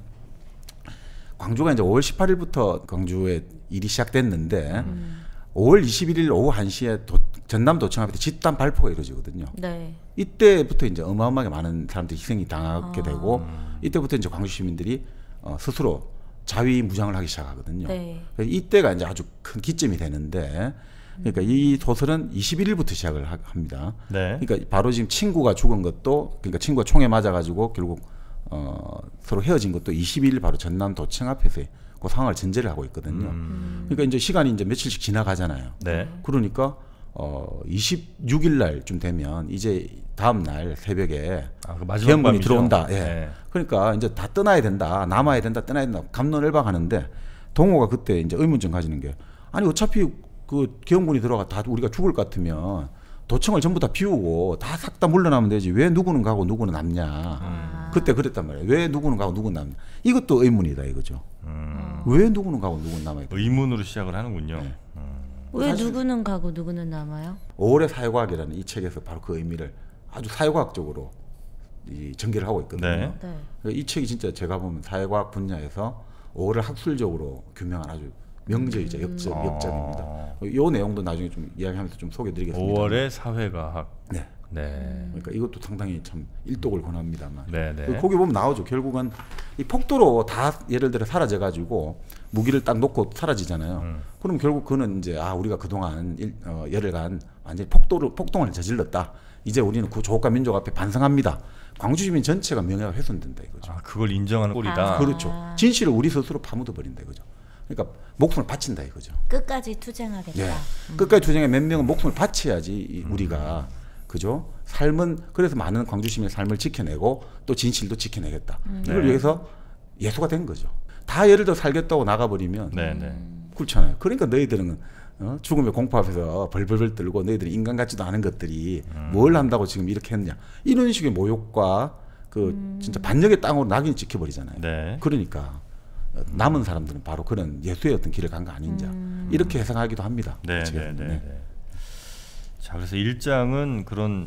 광주가 이제 오월 십팔일부터 광주에 일이 시작됐는데 음. 오월 이십일일 오후 한 시에 도, 전남 도청 앞에 집단 발포가 이루어지거든요. 네. 이때부터 이제 어마어마하게 많은 사람들이 희생이 당하게 아. 되고 이때부터 이제 광주 시민들이 어, 스스로 자위 무장을 하기 시작하거든요. 네. 그래서 이때가 이제 아주 큰 기점이 되는데, 그러니까 이 소설은 이십일일부터 시작을 하, 합니다. 네. 그러니까 바로 지금 친구가 죽은 것도, 그러니까 친구가 총에 맞아가지고 결국 어, 서로 헤어진 것도 이십일 일 바로 전남 도청 앞에서 그 상황을 전제를 하고 있거든요. 음. 그러니까 이제 시간이 이제 며칠씩 지나가잖아요. 네. 그러니까 어, 이십육일 날쯤 되면 이제 다음 날 새벽에 아, 그 마지막 기영군이 밤이죠? 들어온다. 예. 네. 그러니까 이제 다 떠나야 된다. 남아야 된다. 떠나야 된다. 갑론을박하는데 동호가 그때 이제 의문점 가지는 게 아니 어차피 그 기영군이 들어가 다 우리가 죽을 것 같으면 도청을 전부 다 비우고 다 싹 다 물러나면 되지 왜 누구는 가고 누구는 남냐. 아. 그때 그랬단 말이에요. 왜 누구는 가고 누구는 남냐. 이것도 의문이다 이거죠. 음. 왜 누구는 가고 누구는 남아야 돼. 의문으로 시작을 하는군요. 네. 음. 왜 사실- 누구는 가고 누구는 남아요? 오월의 사회과학이라는 이 책에서 바로 그 의미를 아주 사회과학적으로 이 전개를 하고 있거든요. 네. 네. 이 책이 진짜 제가 보면 사회과학 분야에서 오월을 학술적으로 규명한 아주 명제이자 역적, 음. 역작입니다. 어. 이 내용도 나중에 좀 이야기하면서 좀 소개해드리겠습니다. 오월의 사회과학. 네. 네. 그러니까 이것도 상당히 참 일독을 권합니다만. 네, 네. 거기 보면 나오죠. 결국은 이 폭도로 다 예를 들어 사라져가지고 무기를 딱 놓고 사라지잖아요. 음. 그럼 결국 그는 이제 아 우리가 그동안 일, 어, 열흘간 완전히 폭도를 폭동을 저질렀다. 이제 우리는 그 조국과 민족 앞에 반성합니다. 광주 시민 전체가 명예가 훼손된다 이거죠. 아, 그걸 인정하는 꼴이다. 아. 그렇죠. 진실을 우리 스스로 파묻어 버린다 이거죠. 그러니까 목숨을 바친다 이거죠. 끝까지 투쟁하겠다. 예. 끝까지 투쟁에 몇 명은 목숨을 바쳐야지 이 우리가 그죠? 삶은 그래서 많은 광주 시민의 삶을 지켜내고 또 진실도 지켜내겠다. 이걸 네. 위해서 예수가 된 거죠. 다 예를 들어 살겠다고 나가버리면 네, 네. 그렇잖아요. 그러니까 너희들은 어? 죽음의 공포 앞에서 벌벌벌 떨고 너희들이 인간 같지도 않은 것들이 뭘 한다고 지금 이렇게 했냐. 이런 식의 모욕과 그 진짜 반역의 땅으로 낙인 찍혀버리잖아요. 네. 그러니까 남은 사람들은 바로 그런 예수의 어떤 길을 간 거 아닌지 이렇게 해석하기도 합니다. 네, 그 책에서. 네, 네, 네. 자, 그래서 일 장은 그런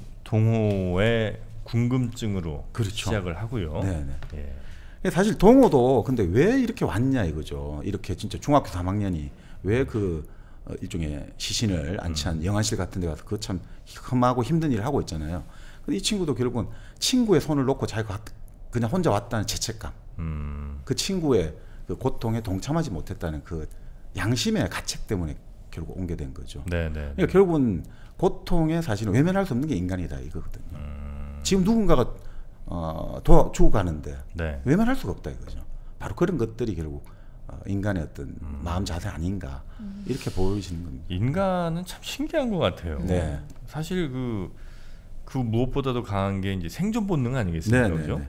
동호의 궁금증으로 그렇죠. 시작을 하고요. 네, 예. 네. 사실 동호도 근데 왜 이렇게 왔냐 이거죠. 이렇게 진짜 중학교 삼 학년이 왜 그 일종의 시신을 안치한 영안실 같은 데 가서 그 참 험하고 힘든 일을 하고 있잖아요. 근데 이 친구도 결국은 친구의 손을 놓고 자기가 그냥 혼자 왔다는 죄책감, 음. 그 친구의 그 고통에 동참하지 못했다는 그 양심의 가책 때문에 결국 오게 된 거죠. 네, 네. 그러니까 결국은 고통에 사실은 외면할 수 없는 게 인간이다 이거거든요. 음. 지금 누군가가 어, 도와 죽어가는데 네. 외면할 수가 없다 이거죠. 바로 그런 것들이 결국 어, 인간의 어떤 음. 마음 자세 아닌가 이렇게 보여지는 겁니다. 인간은 참 신기한 것 같아요. 네. 사실 그, 그 무엇보다도 강한 게 이제 생존 본능 아니겠습니까? 네, 네, 그죠? 네.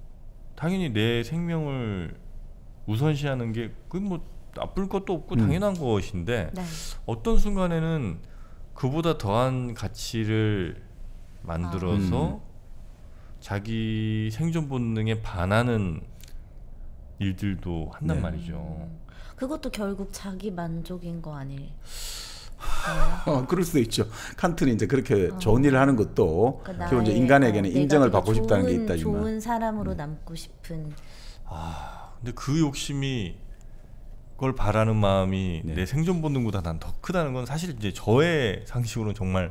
당연히 내 생명을 우선시하는 게 그 뭐 나쁠 것도 없고 음. 당연한 것인데 네. 어떤 순간에는 그보다 더한 가치를 만들어서 음. 자기 생존 본능에 반하는 일들도 한단 네. 말이죠. 그것도 결국 자기 만족인 거 아니에요? 어, 그럴 수도 있죠. 칸트는 이제 그렇게 좋은 일을 하는 것도 그러니까 결국 이제 나의, 인간에게는 어, 내가 인정을 되게 받고 싶다는 게 좋은- 있다지만 좋은 사람으로 남고 싶은. 아, 근데 그 욕심이 그걸 바라는 마음이 네. 내 생존 본능보다 난 더 크다는 건 사실 이제 저의 상식으로는 정말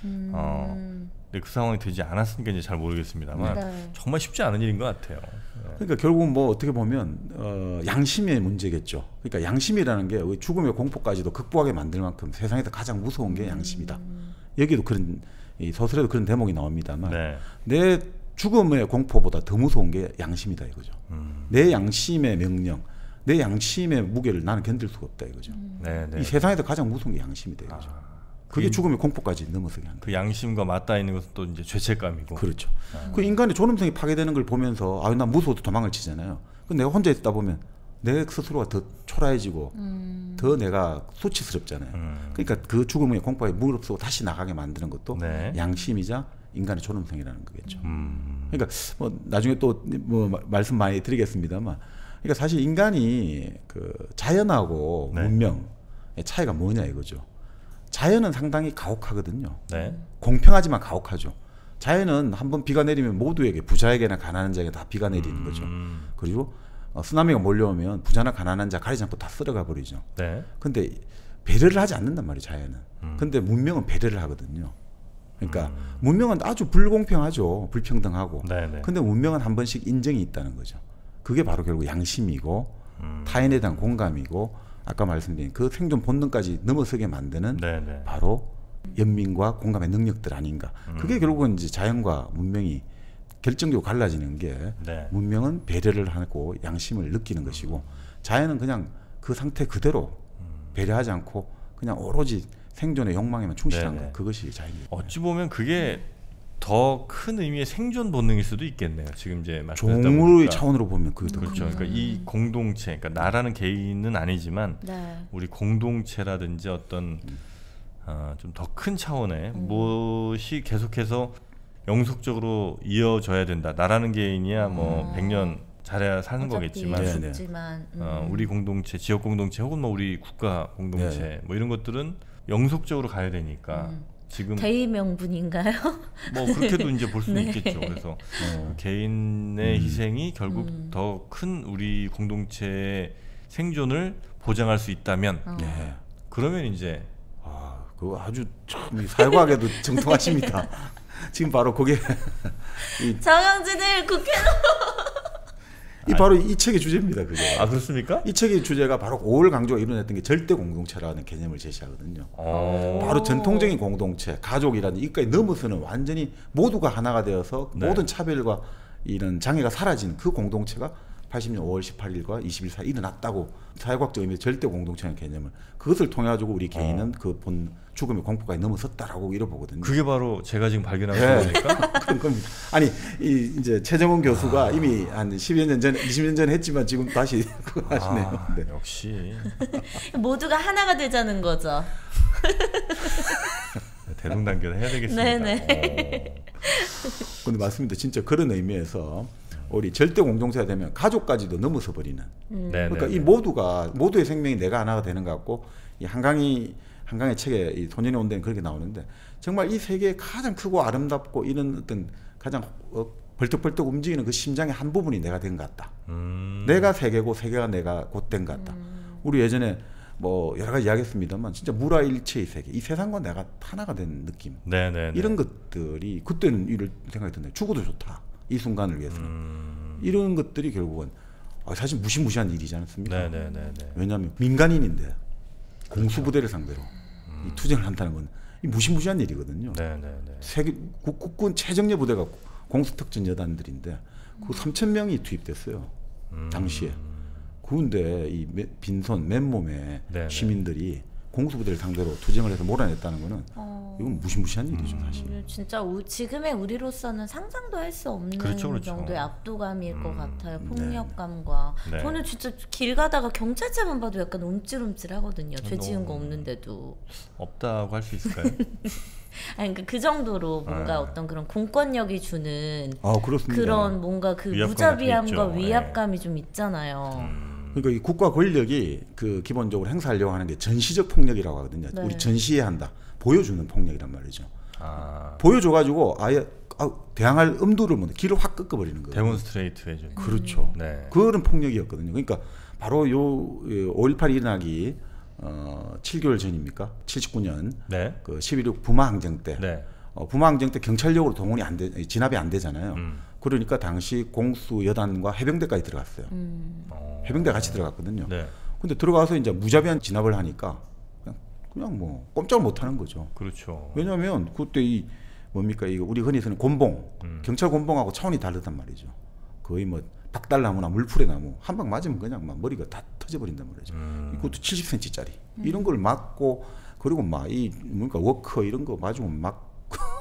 음. 어, 근데 그 상황이 되지 않았으니까 이제 잘 모르겠습니다만 네. 정말 쉽지 않은 일인 것 같아요. 그러니까 결국 뭐 어떻게 보면 어, 양심의 문제겠죠. 그러니까 양심이라는 게 우리 죽음의 공포까지도 극복하게 만들 만큼 세상에서 가장 무서운 게 양심이다. 음. 여기도 그런 이 소설에도 그런 대목이 나옵니다만 네. 내 죽음의 공포보다 더 무서운 게 양심이다 이거죠. 음. 내 양심의 명령, 내 양심의 무게를 나는 견딜 수가 없다 이거죠. 네, 네. 이 세상에서 가장 무서운 게 양심이다 이거죠. 아, 그게 그 죽음의 공포까지 넘어서게 한다. 그 양심과 맞닿아 있는 것은 또 이제 죄책감이고. 그렇죠. 그 인간의 존엄성이 파괴되는 걸 보면서 아유 난 무서워도 도망을 치잖아요. 그 내가 혼자 있다 보면 내 스스로가 더 초라해지고 음. 더 내가 수치스럽잖아요. 음. 그러니까 그 죽음의 공포에 무릎쓰고 다시 나가게 만드는 것도 네. 양심이자 인간의 존엄성이라는 거겠죠. 음. 그러니까 뭐 나중에 또 뭐 말씀 많이 드리겠습니다만, 그러니까 사실 인간이 그 자연하고 네. 문명의 차이가 뭐냐 이거죠. 자연은 상당히 가혹하거든요. 네. 공평하지만 가혹하죠. 자연은 한번 비가 내리면 모두에게 부자에게나 가난한 자에게 다 비가 내리는 거죠. 음. 그리고 어, 쓰나미가 몰려오면 부자나 가난한 자 가리지 않고 다 쓸어가 버리죠. 네. 근데 배려를 하지 않는단 말이에요, 자연은. 음. 근데 문명은 배려를 하거든요. 그러니까 음. 문명은 아주 불공평하죠. 불평등하고. 네, 네. 근데 문명은 한 번씩 인정이 있다는 거죠. 그게 바로 결국 양심이고 음. 타인에 대한 공감이고 아까 말씀드린 그 생존 본능까지 넘어서게 만드는 네, 네. 바로 연민과 공감의 능력들 아닌가. 음. 그게 결국은 이제 자연과 문명이 결정적으로 갈라지는 게 네. 문명은 배려를 하고 양심을 느끼는 것이고 자연은 그냥 그 상태 그대로 배려하지 않고 그냥 오로지 생존의 욕망에만 충실한 네네. 것. 그것이 자연이에요. 어찌 보면 그게 더 큰 의미의 생존 본능일 수도 있겠네요. 지금 이제 말씀드렸다 종의 보니까. 차원으로 보면 그게 더 그렇죠. 크죠. 그러니까 이 공동체, 그러니까 나라는 개인은 아니지만 네. 우리 공동체라든지 어떤 어, 좀 더 큰 차원의 음. 무엇이 계속해서 영속적으로 이어져야 된다. 나라는 개인이야 뭐 음. 백 년 잘해야 사는 어차피 거겠지만 네, 네. 죽지만 음. 어, 우리 공동체, 지역 공동체 혹은 뭐 우리 국가 공동체 네. 뭐 이런 것들은 영속적으로 가야 되니까 음. 지금 대의 명분인가요? 뭐 그렇게도 이제 볼 수는 네. 있겠죠. 그래서 어. 개인의 음. 희생이 결국 음. 더 큰 우리 공동체의 생존을 보장할 수 있다면 어. 네. 그러면 이제 아, 그거 아주 참 사회과학에도 정통하십니다. 지금 바로 그게 정영진을 국회로 이 바로 이 책의 주제입니다. 그게. 아 그렇습니까? 이 책의 주제가 바로 오월 강조가 이뤄냈던 게 절대 공동체라는 개념을 제시하거든요. 어. 바로 전통적인 공동체, 가족이라는 이까지 넘어서는 완전히 모두가 하나가 되어서 네. 모든 차별과 이런 장애가 사라지는 그 공동체가 팔십 년 오월 십팔일과 이십 일 사이 일어났다고 사회과학적 의미의 절대 공동체라는 개념을 그것을 통해 가지고 우리 개인은 그 본 죽음의 공포까지 넘어섰다라고 이뤄보거든요. 그게 바로 제가 지금 발견한 네. 거니까. 그런 겁니다. 아니 이 이제 최정원 교수가 이미 한 십여 년 전, 이십 년 전에 했지만 지금 다시 그거 하시네요. 아, 네. 역시 모두가 하나가 되자는 거죠. 대동단결 해야 되겠습니다. 네네. 근데 맞습니다. 진짜 그런 의미에서 우리 절대 공동체가 되면 가족까지도 넘어서 버리는. 음. 네, 그러니까 네, 이 네. 모두가 모두의 생명이 내가 하나가 되는 것 같고 이 한강이 한강의 책에 이 소년의 온대는 그렇게 나오는데 정말 이 세계에 가장 크고 아름답고 이런 어떤 가장 어, 벌떡벌떡 움직이는 그 심장의 한 부분이 내가 된 것 같다. 음. 내가 세계고 세계가 내가 곧 된 것 같다. 음. 우리 예전에 뭐 여러 가지 이야기했습니다만 진짜 무라일체의 세계, 이 세상과 내가 하나가 된 느낌. 네, 네, 네. 이런 것들이 그때는 이럴 생각이 드네요. 죽어도 좋다. 이 순간을 위해서는. 음. 이런 것들이 결국은 아, 사실 무시무시한 일이지 않습니까? 네, 네, 네, 네. 왜냐하면 민간인인데 공수부대를 상대로 음. 이 투쟁을 한다는 건 이 무시무시한 일이거든요. 네, 네, 네. 세계 국, 국군 최정예 부대가 공수특전 여단들인데 그 삼천 명이 투입됐어요. 음. 당시에. 그런데 이 매- 빈손 맨몸에 네, 시민들이 공수부대를 상대로 투쟁을 해서 몰아냈다는 거는 어. 이건 무시무시한 일이죠, 사실. 음, 진짜 우, 지금의 우리로서는 상상도 할 수 없는 그렇죠, 그렇죠. 정도의 압도감일 것 음, 같아요. 네. 폭력감과. 네. 저는 진짜 길 가다가 경찰차만 봐도 약간 움찔움찔하거든요. 죄 지은 거 너무- 없는데도. 없다고 할 수 있을까요? 아니 그러니까 그 정도로 뭔가 아. 어떤 그런 공권력이 주는 아, 그렇습니다. 그런 뭔가 그 위압감 무자비함과 같은 게 있죠. 위압감이 좀 있잖아요. 음. 그러니까 이 국가 권력이 그 기본적으로 행사하려고 하는 게 전시적 폭력이라고 하거든요. 네. 우리 전시해야 한다. 보여주는 폭력이란 말이죠. 아. 보여줘가지고 아예 아, 대항할 엄두를 못 내. 길을 확 꺾어버리는 거예요. 데몬스트레이트 해준. 그렇죠. 네. 그런 폭력이었거든요. 그러니까 바로 요 오일팔 일어나기 어, 칠 개월 전입니까? 칠십구 년 네. 그 십일육 부마 항쟁 때 네. 어, 부마항쟁 때 경찰력으로 동원이 안 돼, 진압이 안 되잖아요. 음. 그러니까 당시 공수 여단과 해병대까지 들어갔어요. 음. 어. 해병대 같이 들어갔거든요. 네. 근데 들어가서 이제 무자비한 진압을 하니까 그냥, 그냥 뭐 꼼짝을 못 하는 거죠. 그렇죠. 왜냐하면 그때 이 뭡니까 이거 우리 흔히 쓰는 곤봉, 음. 경찰 곤봉하고 차원이 다르단 말이죠. 거의 뭐 박달나무나 물풀의 나무 한 방 맞으면 그냥 막 머리가 다 터져버린단 말이죠. 음. 이것도 칠십 센티미터짜리 이런 걸 맞고 그리고 막 이 뭡니까 워커 이런 거 맞으면 막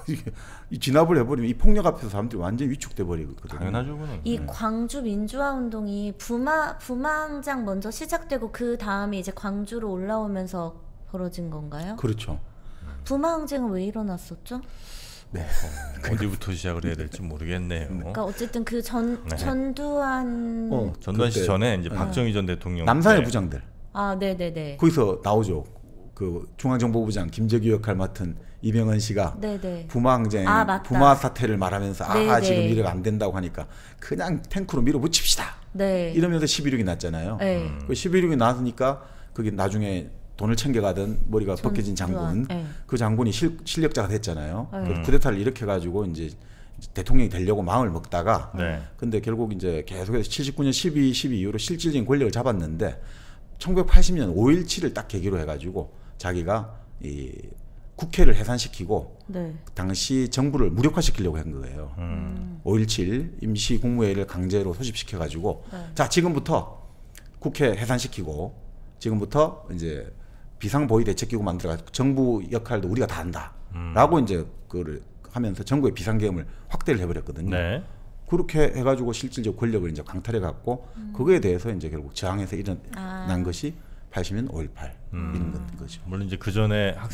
이 진압을 해버리면 이 폭력 앞에서 사람들이 완전 히 위축돼 버리거든요. 당연하죠, 그는. 이 네. 광주 민주화 운동이 부마 부마항장 먼저 시작되고 그 다음에 이제 광주로 올라오면서 벌어진 건가요? 그렇죠. 부마항쟁은 왜 일어났었죠? 네. 어, 어디부터 시작을 해야 될지 모르겠네요. 그러니까 어쨌든 그 전 네. 전두환 어, 전두환 씨 그때 전에 이제 박정희 전 대통령 남산의 때 부장들 아 네네네 거기서 나오죠. 그 중앙정보부장 김재규 역할 맡은 이병헌 씨가 네네 부마항쟁, 아, 맞다. 부마 사태를 말하면서 아 네네. 지금 이래가 안 된다고 하니까 그냥 탱크로 밀어붙입시다. 네. 이러면서 십일육이 났잖아요. 네. 그 십일육이 나서니까 그게 나중에 돈을 챙겨가던 머리가 전두환. 벗겨진 장군, 네. 그 장군이 실, 실력자가 됐잖아요. 네. 그 쿠데타를 일으켜가지고 이제 대통령이 되려고 마음을 먹다가, 네. 근데 결국 이제 계속해서 칠십구 년 십이, 십이 이후로 실질적인 권력을 잡았는데 천구백팔십 년 오일칠을 딱 계기로 해가지고 자기가 이 국회를 해산시키고 네. 당시 정부를 무력화시키려고 한 거예요. 음. 오일칠 임시 국무회의를 강제로 소집시켜가지고 네. 자 지금부터 국회 해산시키고 지금부터 이제 비상보위대책기구 만들어가지고 정부 역할도 우리가 다 한다라고 음. 이제 그를 하면서 정부의 비상계엄을 확대를 해버렸거든요. 네. 그렇게 해가지고 실질적 권력을 이제 강탈해갖고 음. 그거에 대해서 이제 결국 저항해서 일어난 아. 것이 팔십 년 오일팔 음. 이런 건 거죠. 물론 이제 그 전에 아,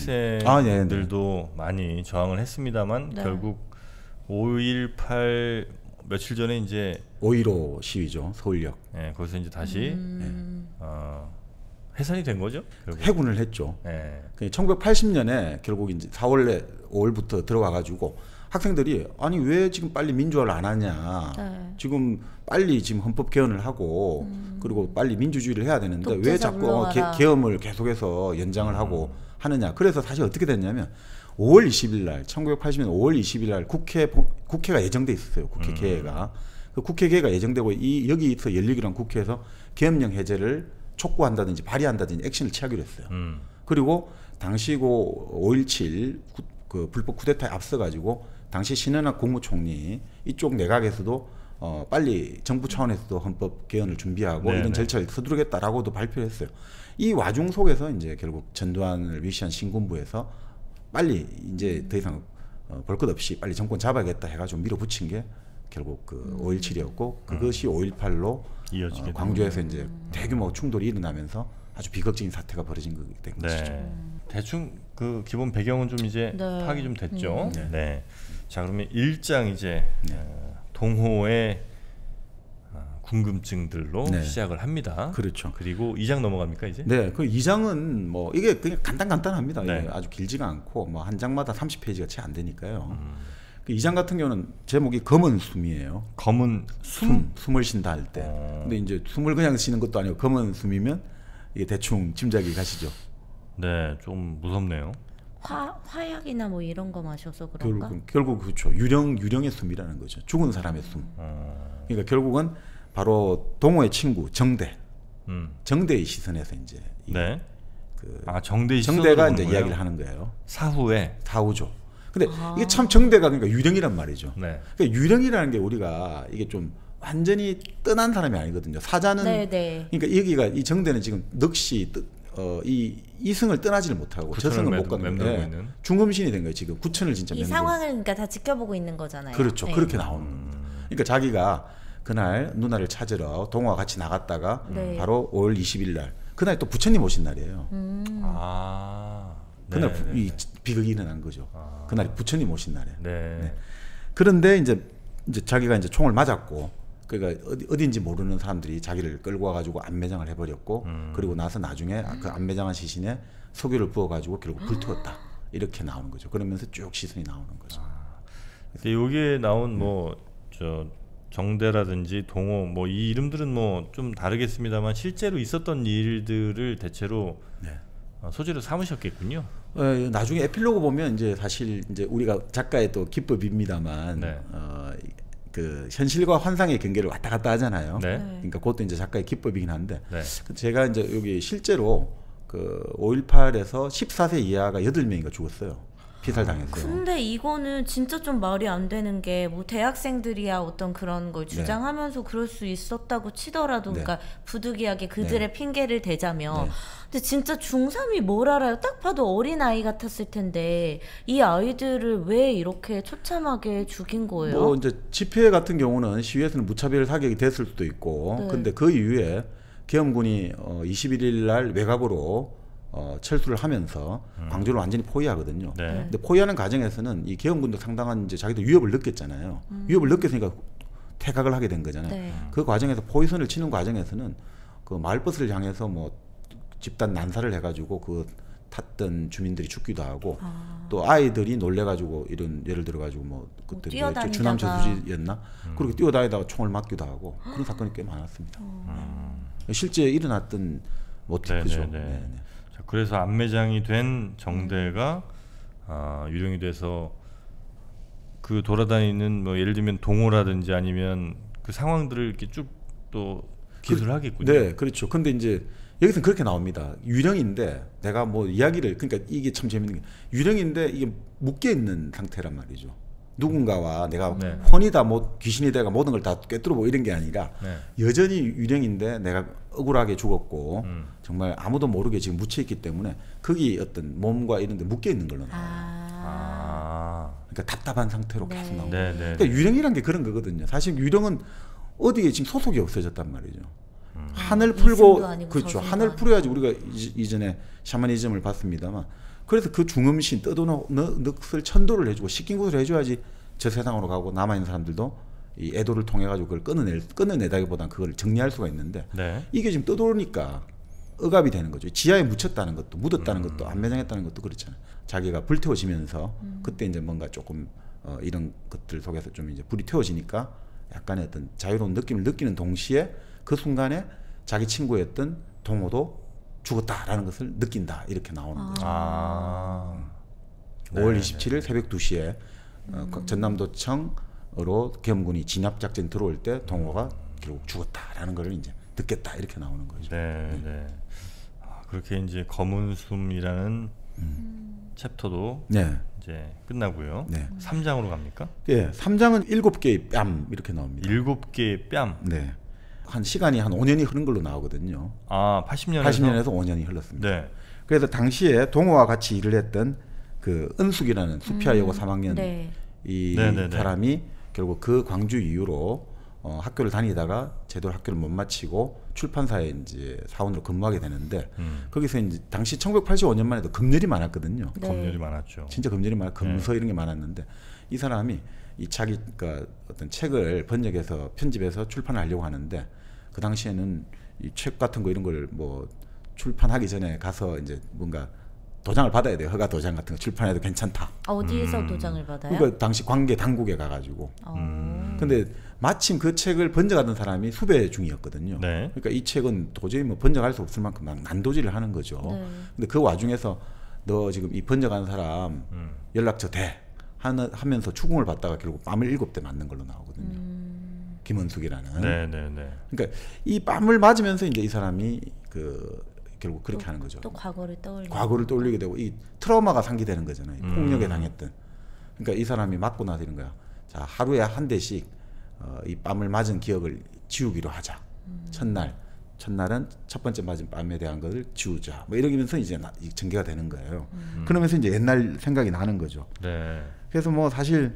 학생들도 많이 저항을 했습니다만 네. 결국 오일팔 며칠 전에 이제 오일오 시위죠. 서울역 예, 거기서 이제 다시 음. 어, 해산이 된 거죠. 결국. 해군을 했죠. 예. 그 천구백팔십 년에 결국 이제 사월에 오월부터 들어가가지고 학생들이 아니 왜 지금 빨리 민주화를 안 하냐. 네. 지금 빨리 지금 헌법 개헌을 하고 음. 그리고 빨리 민주주의를 해야 되는데 왜 독재자 자꾸 어, 개, 물러가라. 개헌을 계속해서 연장을 음. 하고 하느냐. 그래서 사실 어떻게 됐냐면 오월 이십일 날 천구백팔십 년 오월 이십일 날 국회 국회가 예정돼 있었어요. 국회 음. 개회가. 그 국회 개회가 예정되고 이 여기서 열리기로 한 국회에서 계엄령 해제를 촉구한다든지 발의한다든지 액션을 취하기로 했어요. 음. 그리고 당시 고 오일칠 구, 그 불법 쿠데타에 앞서 가지고 당시 신현학 국무총리 이쪽 내각에서도 어 빨리 정부 차원에서도 헌법 개헌을 준비하고 네네. 이런 절차를 서두르겠다라고도 발표를 했어요. 이 와중 속에서 이제 결국 전두환을 위시한 신군부에서 빨리 이제 더 이상 어, 볼 것 없이 빨리 정권 잡아야겠다 해가지고 밀어붙인 게 결국 그 오일칠이었고 그것이 오일팔로 이어지게 어, 광주에서 이제 대규모 충돌이 일어나면서 아주 비극적인 사태가 벌어진 거된 것이죠. 네. 대충 그 기본 배경은 좀 이제 네. 파악이 좀 됐죠. 음. 네. 자 그러면 일 장 이제 네. 어, 동호의 어, 궁금증들로 네. 시작을 합니다. 그렇죠. 그리고 이 장 넘어갑니까 이제? 네, 그 이 장은 뭐 이게 그냥 간단 간단합니다. 네. 이게 아주 길지가 않고 뭐 한 장마다 삼십 페이지가 채 안 되니까요. 음. 그 이 장 같은 경우는 제목이 검은 숨이에요. 검은 숨. 숨, 숨을 쉰다 할 때. 어. 근데 이제 숨을 그냥 쉬는 것도 아니고 검은 숨이면 이게 대충 짐작이 가시죠. 네, 좀 무섭네요. 화 화약이나 뭐 이런 거 마셔서 그런가? 결국 결국 그렇죠. 유령 유령의 숨이라는 거죠. 죽은 사람의 숨. 어, 그러니까 결국은 바로 동호의 친구 정대, 음. 정대의 시선에서 이제 이 네. 그 아 정대 정대가 시선으로 이제 보는 이야기를 거예요? 하는 거예요. 사후에. 사후죠. 근데 아. 이게 참 정대가 그러니까 유령이란 말이죠. 네. 그러니까 유령이라는 게 우리가 이게 좀 완전히 떠난 사람이 아니거든요. 사자는 네네. 그러니까 여기가 이 정대는 지금 넋이 어, 이 이승을 떠나지를 못하고 구천을 저승을 못 맴- 가는 맴돌고 거예요. 있는. 중금신이 된 거예요. 지금 구천을 진짜 이 맴돌고. 상황을 그러니까 다 지켜보고 있는 거잖아요. 그렇죠. 네. 그렇게 나오는 겁니다. 그러니까 자기가 그날 누나를 찾으러 동호와 같이 나갔다가 네. 바로 오월 이십일 날 그날 또 부처님 오신 날이에요. 음. 아. 그날 네, 부- 네, 이 비극이 일어난 거죠. 아. 그날이 부처님 오신 날에. 네. 네. 그런데 이제 이제 자기가 이제 총을 맞았고 그러니까 어디 어디인지 모르는 사람들이 자기를 끌고 와가지고 안매장을 해버렸고 음. 그리고 나서 나중에 그 안매장한 시신에 석유를 부어가지고 결국 불태웠다 이렇게 나오는 거죠. 그러면서 쭉 시선이 나오는 거죠. 근데 여기에 나온 뭐 저 정대라든지 동호 뭐 이 이름들은 뭐 좀 다르겠습니다만 실제로 있었던 일들을 대체로 네. 어, 소재로 삼으셨겠군요. 어, 나중에 에필로그 보면 이제 사실 이제 우리가 작가의 또 기법입니다만 네. 어, 그 현실과 환상의 경계를 왔다 갔다 하잖아요. 네. 그러니까 그것도 이제 작가의 기법이긴 한데 네. 제가 이제 여기 실제로 그 오일팔에서 십사 세 이하가 여덟 명이가 죽었어요. 피살당했어요. 근데 이거는 진짜 좀 말이 안 되는 게 뭐 대학생들이야 어떤 그런 걸 주장하면서 네. 그럴 수 있었다고 치더라도 네. 그러니까 부득이하게 그들의 네. 핑계를 대자면 네. 근데 진짜 중삼이 뭘 알아요? 딱 봐도 어린 아이 같았을 텐데 이 아이들을 왜 이렇게 처참하게 죽인 거예요? 뭐 이제 집회 같은 경우는 시위에서는 무차별 사격이 됐을 수도 있고 네. 근데 그 이후에 계엄군이 어 이십일 일 날 외곽으로 어 철수를 하면서 음. 광주를 완전히 포위하거든요. 네. 근데 포위하는 과정에서는 이 계엄군도 상당한 이제 자기들 위협을 느꼈잖아요. 음. 위협을 느꼈으니까 퇴각을 하게 된 거잖아요. 네. 그 과정에서 포위선을 치는 과정에서는 그 마을버스를 향해서 뭐 집단 난사를 해가지고 그 탔던 주민들이 죽기도 하고 아. 또 아이들이 놀래가지고 이런 예를 들어가지고 뭐 그때 뭐 뭐였죠? 뛰어다니다가- 주남철수지였나 음. 그렇게 뛰어다니다가 총을 맞기도 하고 그런 사건이 꽤 많았습니다. 음. 실제 일어났던 모티브죠. 네, 네, 네. 네, 네. 자, 그래서 안매장이 된 정대가 아, 유령이 돼서 그 돌아다니는 뭐 예를 들면 동호라든지 아니면 그 상황들을 이렇게 쭉 또 기술하겠군요. 네, 그렇죠. 근데 이제 여기서는 그렇게 나옵니다. 유령인데 내가 뭐 이야기를 그러니까 이게 참 재밌는 게 유령인데 이게 묶여 있는 상태란 말이죠. 누군가와 내가 네. 혼이다 뭐 귀신이 돼가 모든 걸 다 꿰뚫어보고 이런 게 아니라 네. 여전히 유령인데 내가 억울하게 죽었고 음. 정말 아무도 모르게 지금 묻혀 있기 때문에 거기 어떤 몸과 이런 데 묶여 있는 걸로 나와요. 아. 아. 그러니까 답답한 상태로 네. 계속 나오고. 네, 네. 그러니까 유령이란 게 그런 거거든요. 사실 유령은 어디에 지금 소속이 없어졌단 말이죠. 음. 하늘 이승도 풀고 아니고 그렇죠. 저승도 하늘 아니고. 풀어야지 우리가 이- 이전에 샤머니즘을 봤습니다만 그래서 그 중음신 떠도는 넋을 천도를 해주고 시킨 곳을 해줘야지 저 세상으로 가고 남아 있는 사람들도 이 애도를 통해 가지고 그걸 끊어낼 끊어내다기보다는 그걸 정리할 수가 있는데 네. 이게 지금 떠도니까 억압이 되는 거죠. 지하에 묻혔다는 것도 묻었다는 음. 것도 안매장했다는 것도 그렇잖아요. 자기가 불태워지면서 음. 그때 이제 뭔가 조금 어, 이런 것들 속에서 좀 이제 불이 태워지니까 약간의 어떤 자유로운 느낌을 느끼는 동시에 그 순간에 자기 친구였던 동호도 죽었다라는 것을 느낀다 이렇게 나오는 거죠. 아. 오월 네, 이십칠일 새벽 두 시에 어, 전남도청으로 계엄군이 진압 작전 들어올 때 동호가 결국 죽었다라는 걸 이제 듣겠다 이렇게 나오는 거죠. 네, 네. 아, 그렇게 이제 검은 숨이라는 챕터도 네. 이제 끝나고요. 네. 삼 장으로 갑니까? 예, 삼 장은 일곱 개의 뺨 이렇게 나옵니다. 일곱 개의 뺨. 네. 한 시간이 한 오 년이 흐른 걸로 나오거든요. 아, 팔십 년에서 팔십 년에서 오 년이 흘렀습니다. 네. 그래서 당시에 동호와 같이 일을 했던 그 은숙이라는 수피아 여고 삼 학년 네. 이 네네네. 사람이 결국 그 광주 이후로 어, 학교를 다니다가 제대로 학교를 못 마치고 출판사에 이제 사원으로 근무하게 되는데 음. 거기서 이제 당시 천구백팔십오 년만 해도 금열이 많았거든요. 네. 검열이 많았죠. 진짜 금전이 많아 금서 네. 이런 게 많았는데 이 사람이 이 자기 그 어떤 책을 번역해서 편집해서 출판을 하려고 하는데 그 당시에는 이 책 같은 거 이런 걸 뭐 출판하기 전에 가서 이제 뭔가 도장을 받아야 돼요. 허가 도장 같은 거 출판해도 괜찮다. 어디에서 음. 도장을 받아요? 그러니까 당시 관계 당국에 가가지고. 어. 음. 근데 마침 그 책을 번역하던 사람이 수배 중이었거든요. 네. 그러니까 이 책은 도저히 뭐 번역할 수 없을 만큼 난- 난도질을 하는 거죠. 네. 근데 그 와중에서 너 지금 이 번역한 사람 음. 연락처 대 하는 하면서 추궁을 받다가 결국 뺨을 일곱 대 맞는 걸로 나오거든요. 음. 김원숙이라는. 네, 네, 네. 그러니까 이 뺨을 맞으면서 이제 이 사람이 그 결국 그렇게 하는 거죠. 또 과거를 떠올리고. 과거를 떠올리게 되고 이 트라우마가 상기되는 거잖아요. 음. 폭력에 당했던. 그러니까 이 사람이 맞고 나서 이런 거야. 자, 하루에 한 대씩 어, 이 뺨을 맞은 기억을 지우기로 하자. 음. 첫날. 첫날은 첫 번째 맞은 뺨에 대한 것을 지우자. 뭐 이러면서 이제 나, 이 전개가 되는 거예요. 음. 그러면서 이제 옛날 생각이 나는 거죠. 네. 그래서 뭐 사실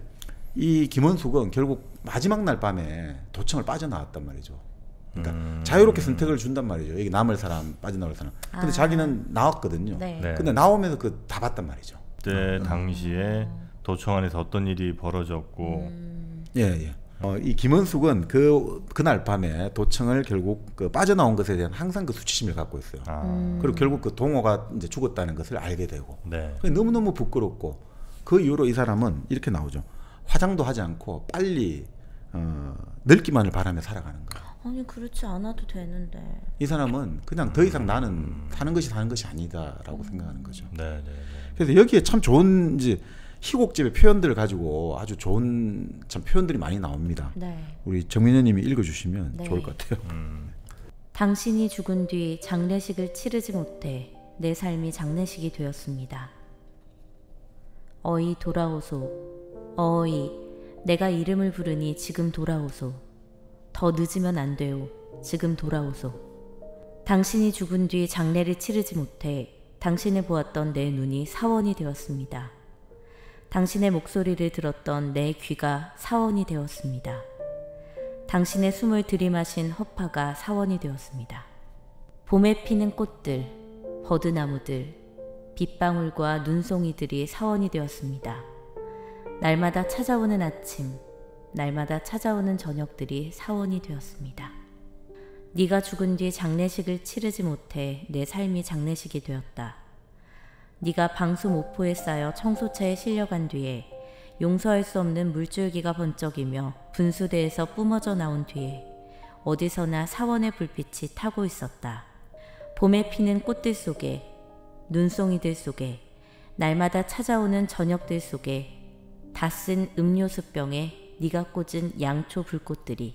이 김원숙은 결국 마지막 날 밤에 도청을 빠져나왔단 말이죠. 그러니까 음. 자유롭게 선택을 준단 말이죠. 여기 남을 사람, 빠져나올 사람. 근데 아. 자기는 나왔거든요. 네. 네. 근데 나오면서 그 다 봤단 말이죠. 그때 음. 당시에 도청 안에서 어떤 일이 벌어졌고 음. 예, 예. 어, 이 김원숙은 그 그날 밤에 도청을 결국 그 빠져나온 것에 대한 항상 그 수치심을 갖고 있어요. 아. 음. 그리고 결국 그 동호가 이제 죽었다는 것을 알게 되고 네. 너무 너무 부끄럽고 그 이후로 이 사람은 이렇게 나오죠. 화장도 하지 않고 빨리 어, 늙기만을 바라며 살아가는 거예요. 아니 그렇지 않아도 되는데. 이 사람은 그냥 더 이상 나는 사는 것이 사는 것이 아니다라고 생각하는 거죠. 네, 네, 네. 그래서 여기에 참 좋은 이제 희곡집의 표현들을 가지고 아주 좋은 참 표현들이 많이 나옵니다. 네. 우리 정민현님이 읽어주시면 네. 좋을 것 같아요. 음. 당신이 죽은 뒤 장례식을 치르지 못해 내 삶이 장례식이 되었습니다. 어이 돌아오소. 어이 내가 이름을 부르니 지금 돌아오소. 더 늦으면 안 돼요. 지금 돌아오소. 당신이 죽은 뒤 장례를 치르지 못해 당신을 보았던 내 눈이 사원이 되었습니다. 당신의 목소리를 들었던 내 귀가 사원이 되었습니다. 당신의 숨을 들이마신 허파가 사원이 되었습니다. 봄에 피는 꽃들, 버드나무들, 빗방울과 눈송이들이 사원이 되었습니다. 날마다 찾아오는 아침, 날마다 찾아오는 저녁들이 사원이 되었습니다. 네가 죽은 뒤 장례식을 치르지 못해 내 삶이 장례식이 되었다. 네가 방수 모포에 쌓여 청소차에 실려간 뒤에 용서할 수 없는 물줄기가 번쩍이며 분수대에서 뿜어져 나온 뒤에 어디서나 사원의 불빛이 타고 있었다. 봄에 피는 꽃들 속에, 눈송이들 속에, 날마다 찾아오는 저녁들 속에 다 쓴 음료수병에 네가 꽂은 양초 불꽃들이.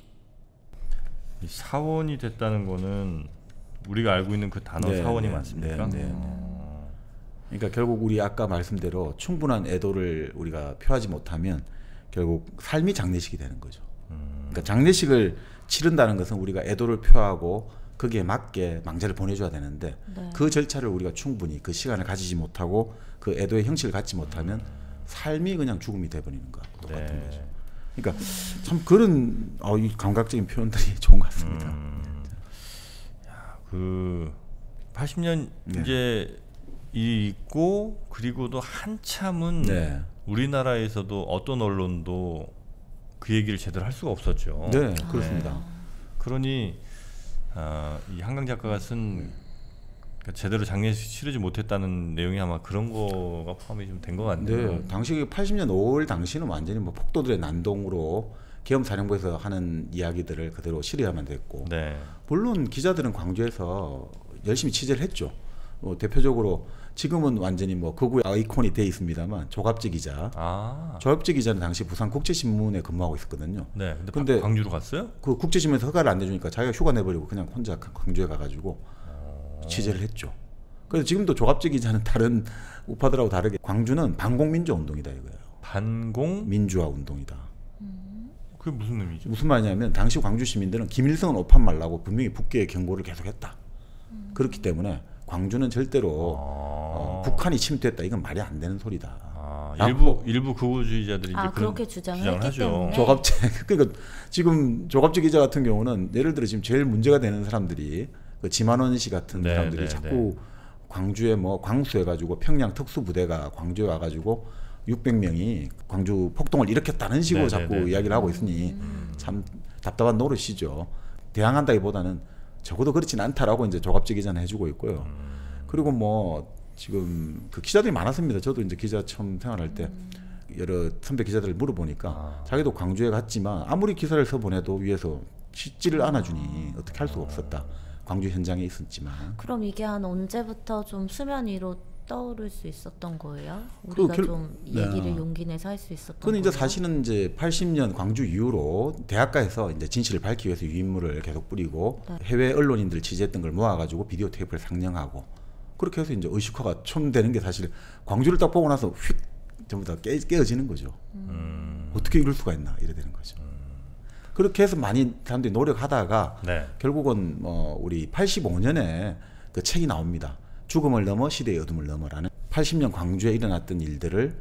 이 사원이 됐다는 거는 우리가 알고 있는 그 단어 네, 사원이 네, 맞습니까? 네, 네, 네. 그러니까 결국 우리 아까 말씀대로 충분한 애도를 우리가 표하지 못하면 결국 삶이 장례식이 되는 거죠. 음. 그러니까 장례식을 치른다는 것은 우리가 애도를 표하고 거기에 맞게 망자를 보내줘야 되는데 네. 그 절차를 우리가 충분히 그 시간을 가지지 못하고 그 애도의 형식을 갖지 못하면 삶이 그냥 죽음이 돼버리는 거하고 똑같은 네. 거죠. 그러니까 참 그런 어, 이 감각적인 표현들이 좋은 것 같습니다. 음. 야, 그 팔십 년 네. 이제 이 있고 그리고도 한참은 네. 우리나라에서도 어떤 언론도 그 얘기를 제대로 할 수가 없었죠. 네, 그렇습니다. 네. 그러니 아, 이 한강 작가가 쓴 그러니까 제대로 장례식 치르지 못했다는 내용이 아마 그런 거가 포함이 좀 된 것 같네요. 네, 당시 팔십 년 오월 당시는 완전히 뭐 폭도들의 난동으로 계엄사령부에서 하는 이야기들을 그대로 실어야만 됐고, 네. 물론 기자들은 광주에서 열심히 취재를 했죠. 뭐 대표적으로 지금은 완전히 뭐 극우의 아이콘이 돼 있습니다만 조갑재 기자, 아, 조갑재 기자는 당시 부산국제신문에 근무하고 있었거든요. 네. 근데, 근데 광주로 갔어요? 그 국제신문에서 허가를 안 내주니까 자기가 휴가 내버리고 그냥 혼자 광주에 가가지고 취재를 했죠. 그래서 지금도 조갑재 기자는 다른 우파들하고 다르게 광주는 반공민주화 운동이다 이거예요. 반공? 민주화 운동이다. 그게 무슨 의미죠? 무슨 말이냐면 당시 광주 시민들은 김일성은 오판 말라고 분명히 북괴의 경고를 계속했다. 음. 그렇기 때문에 광주는 절대로 아. 어, 북한이 침투했다. 이건 말이 안 되는 소리다. 아, 야, 일부 뭐, 일부 극우주의자들이 이제 아, 그런 그렇게 주장을 주장을 했기 하죠. 때문에. 조갑재 그러니까 지금 조갑재 기자 같은 경우는 예를 들어 지금 제일 문제가 되는 사람들이 그 지만원 씨 같은 네, 사람들이 네, 자꾸 네. 광주에 뭐 광수해가지고 평양 특수부대가 광주에 와가지고 육백 명이 광주 폭동을 일으켰다는 식으로 네, 자꾸 네, 네. 이야기를 하고 있으니 음. 참 답답한 노릇이죠. 대항한다기보다는 적어도 그렇진 않다라고 이제 조갑재 기자는 해주고 있고요. 음. 그리고 뭐 지금 그 기자들이 많았습니다. 저도 이제 기자 처음 생활할 때 여러 선배 기자들을 물어보니까 아. 자기도 광주에 갔지만 아무리 기사를 써보내도 위에서 씻지를 않아주니 어떻게 할 수가 없었다. 광주 현장에 있었지만. 그럼 이게 한 언제부터 좀 수면 위로 떠오를 수 있었던 거예요? 그 우리가 결- 좀 네. 얘기를 용기 내서 할 수 있었던 그건 거예요? 이제 사실은 이제 팔십 년 광주 이후로 대학가에서 이제 진실을 밝히기 위해서 유인물을 계속 뿌리고 네. 해외 언론인들 취재했던 걸 모아가지고 비디오 테이프를 상영하고 그렇게 해서 이제 의식화가 좀 되는 게 사실 광주를 딱 보고 나서 휙 전부 다 깨, 깨어지는 거죠. 음. 어떻게 이럴 수가 있나 이래 되는 거죠. 그렇게 해서 많이 사람들이 노력하다가 네. 결국은 뭐 우리 팔십오 년에 그 책이 나옵니다. 죽음을 넘어 시대의 어둠을 넘어라는 팔십 년 광주에 일어났던 일들을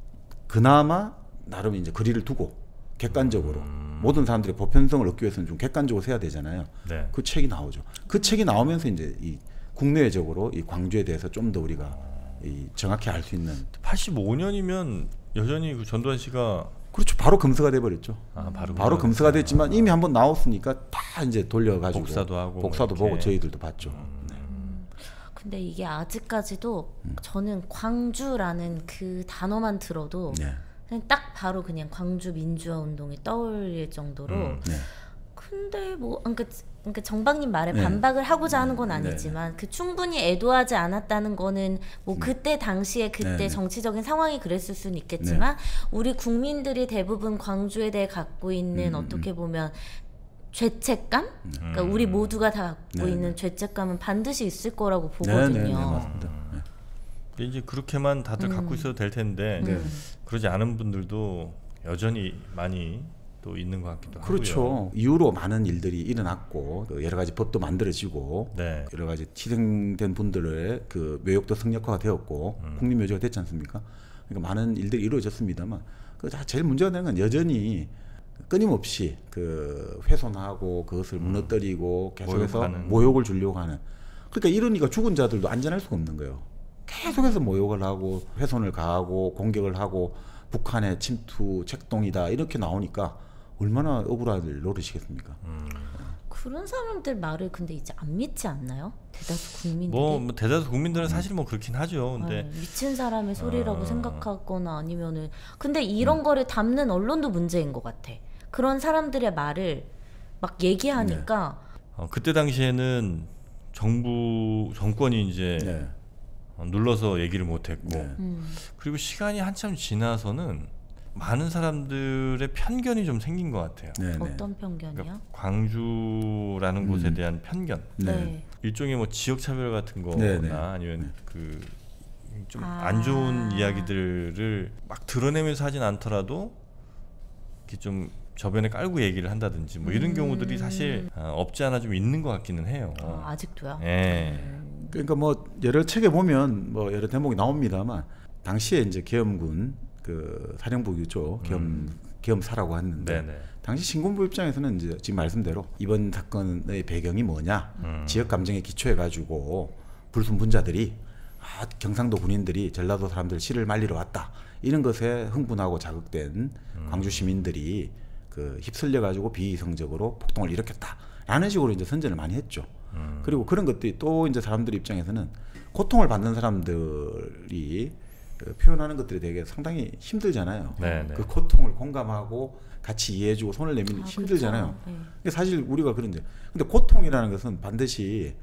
그나마 나름 이제 거리를 두고 객관적으로 음. 모든 사람들의 보편성을 얻기 위해서는 좀 객관적으로 세야 되잖아요. 네. 그 책이 나오죠. 그 책이 나오면서 이제 이 국내적으로 이 광주에 대해서 좀 더 우리가 이 정확히 알 수 있는 팔십오 년이면 여전히 그 전두환 씨가 그렇죠. 바로 검사가 돼 버렸죠. 아, 바로 바로 검사가 됐지만 이미 한번 나왔으니까 다 이제 돌려가지고 복사도 하고 복사도 뭐 보고 이렇게. 저희들도 봤죠. 네. 근데 이게 아직까지도 음. 저는 광주라는 그 단어만 들어도 네. 그냥 딱 바로 그냥 광주 민주화 운동이 떠올릴 정도로. 음. 네. 근데 뭐 그러니까, 그러니까 정박님 말에 네. 반박을 하고자 하는 건 네. 아니지만 그 충분히 애도하지 않았다는 거는 뭐 그때 당시에 그때 네. 정치적인 상황이 그랬을 수는 있겠지만 우리 국민들이 대부분 광주에 대해 갖고 있는 음, 어떻게 보면 죄책감? 그러니까 우리 모두가 다 갖고 네, 있는 네. 죄책감은 반드시 있을 거라고 네, 보거든요. 네, 네, 맞습니다. 네. 근데 이제 그렇게만 다들 음. 갖고 있어도 될 텐데 네. 그러지 않은 분들도 여전히 많이 또 있는 것 같기도 하고요. 그렇죠. 이후로 많은 일들이 일어났고 그 여러 가지 법도 만들어지고 네. 여러 가지 희생된 분들의 그 묘역도 성역화가 되었고 음. 국립묘지가 됐지 않습니까? 그러니까 많은 일들이 이루어졌습니다만 그 제일 문제가 되는 건 여전히 끊임없이 그 훼손하고 그것을 무너뜨리고 계속해서 모욕하는. 모욕을 주려고 하는. 그러니까 이러니까 죽은 자들도 안전할 수가 없는 거예요. 계속해서 모욕을 하고 훼손을 가하고 공격을 하고 북한의 침투 책동이다 이렇게 나오니까 얼마나 억울할 노릇이겠습니까? 음. 그런 사람들 말을 근데 이제 안 믿지 않나요? 대다수 국민들이. 뭐, 뭐 대다수 국민들은 사실 뭐 그렇긴 하죠. 근데 네, 미친 사람의 소리라고 어. 생각하거나 아니면은 근데 이런 거를 담는 언론도 문제인 것 같아. 그런 사람들의 말을 막 얘기하니까 어, 그때 당시에는 정부 정권이 이제 네. 어, 눌러서 얘기를 못했고 네. 음. 그리고 시간이 한참 지나서는 많은 사람들의 편견이 좀 생긴 것 같아요. 네, 네. 어떤 편견이요? 그러니까 광주라는 곳에 음. 대한 편견, 네. 일종의 뭐 지역 차별 같은 거나 네, 네. 아니면 그 좀 아. 안 좋은 이야기들을 막 드러내면서 하진 않더라도 이렇게 좀 저변에 깔고 얘기를 한다든지 뭐 이런 음. 경우들이 사실 어, 없지 않아 좀 있는 것 같기는 해요. 아, 아직도요? 예. 그러니까 뭐 여러 책에 보면 뭐 여러 대목이 나옵니다만 당시에 이제 계엄군 그 사령부죠 계엄 계엄사라고 했는데 네네. 당시 신군부 입장에서는 이제 지금 말씀대로 이번 사건의 배경이 뭐냐 음. 지역 감정에 기초해 가지고 불순분자들이 아, 경상도 군인들이 전라도 사람들 씨를 말리러 왔다 이런 것에 흥분하고 자극된 음. 광주 시민들이 그 휩쓸려 가지고 비이성적으로 폭동을 일으켰다라는 식으로 이제 선전을 많이 했죠. 음. 그리고 그런 것들이 또 이제 사람들 입장에서는 고통을 받는 사람들이 그 표현하는 것들이 되게 상당히 힘들잖아요. 네, 네. 그 고통을 공감하고 같이 이해해주고 손을 내밀기 아, 힘들잖아요. 그쵸. 네. 근데 사실 우리가 그런데 근데 고통이라는 것은 반드시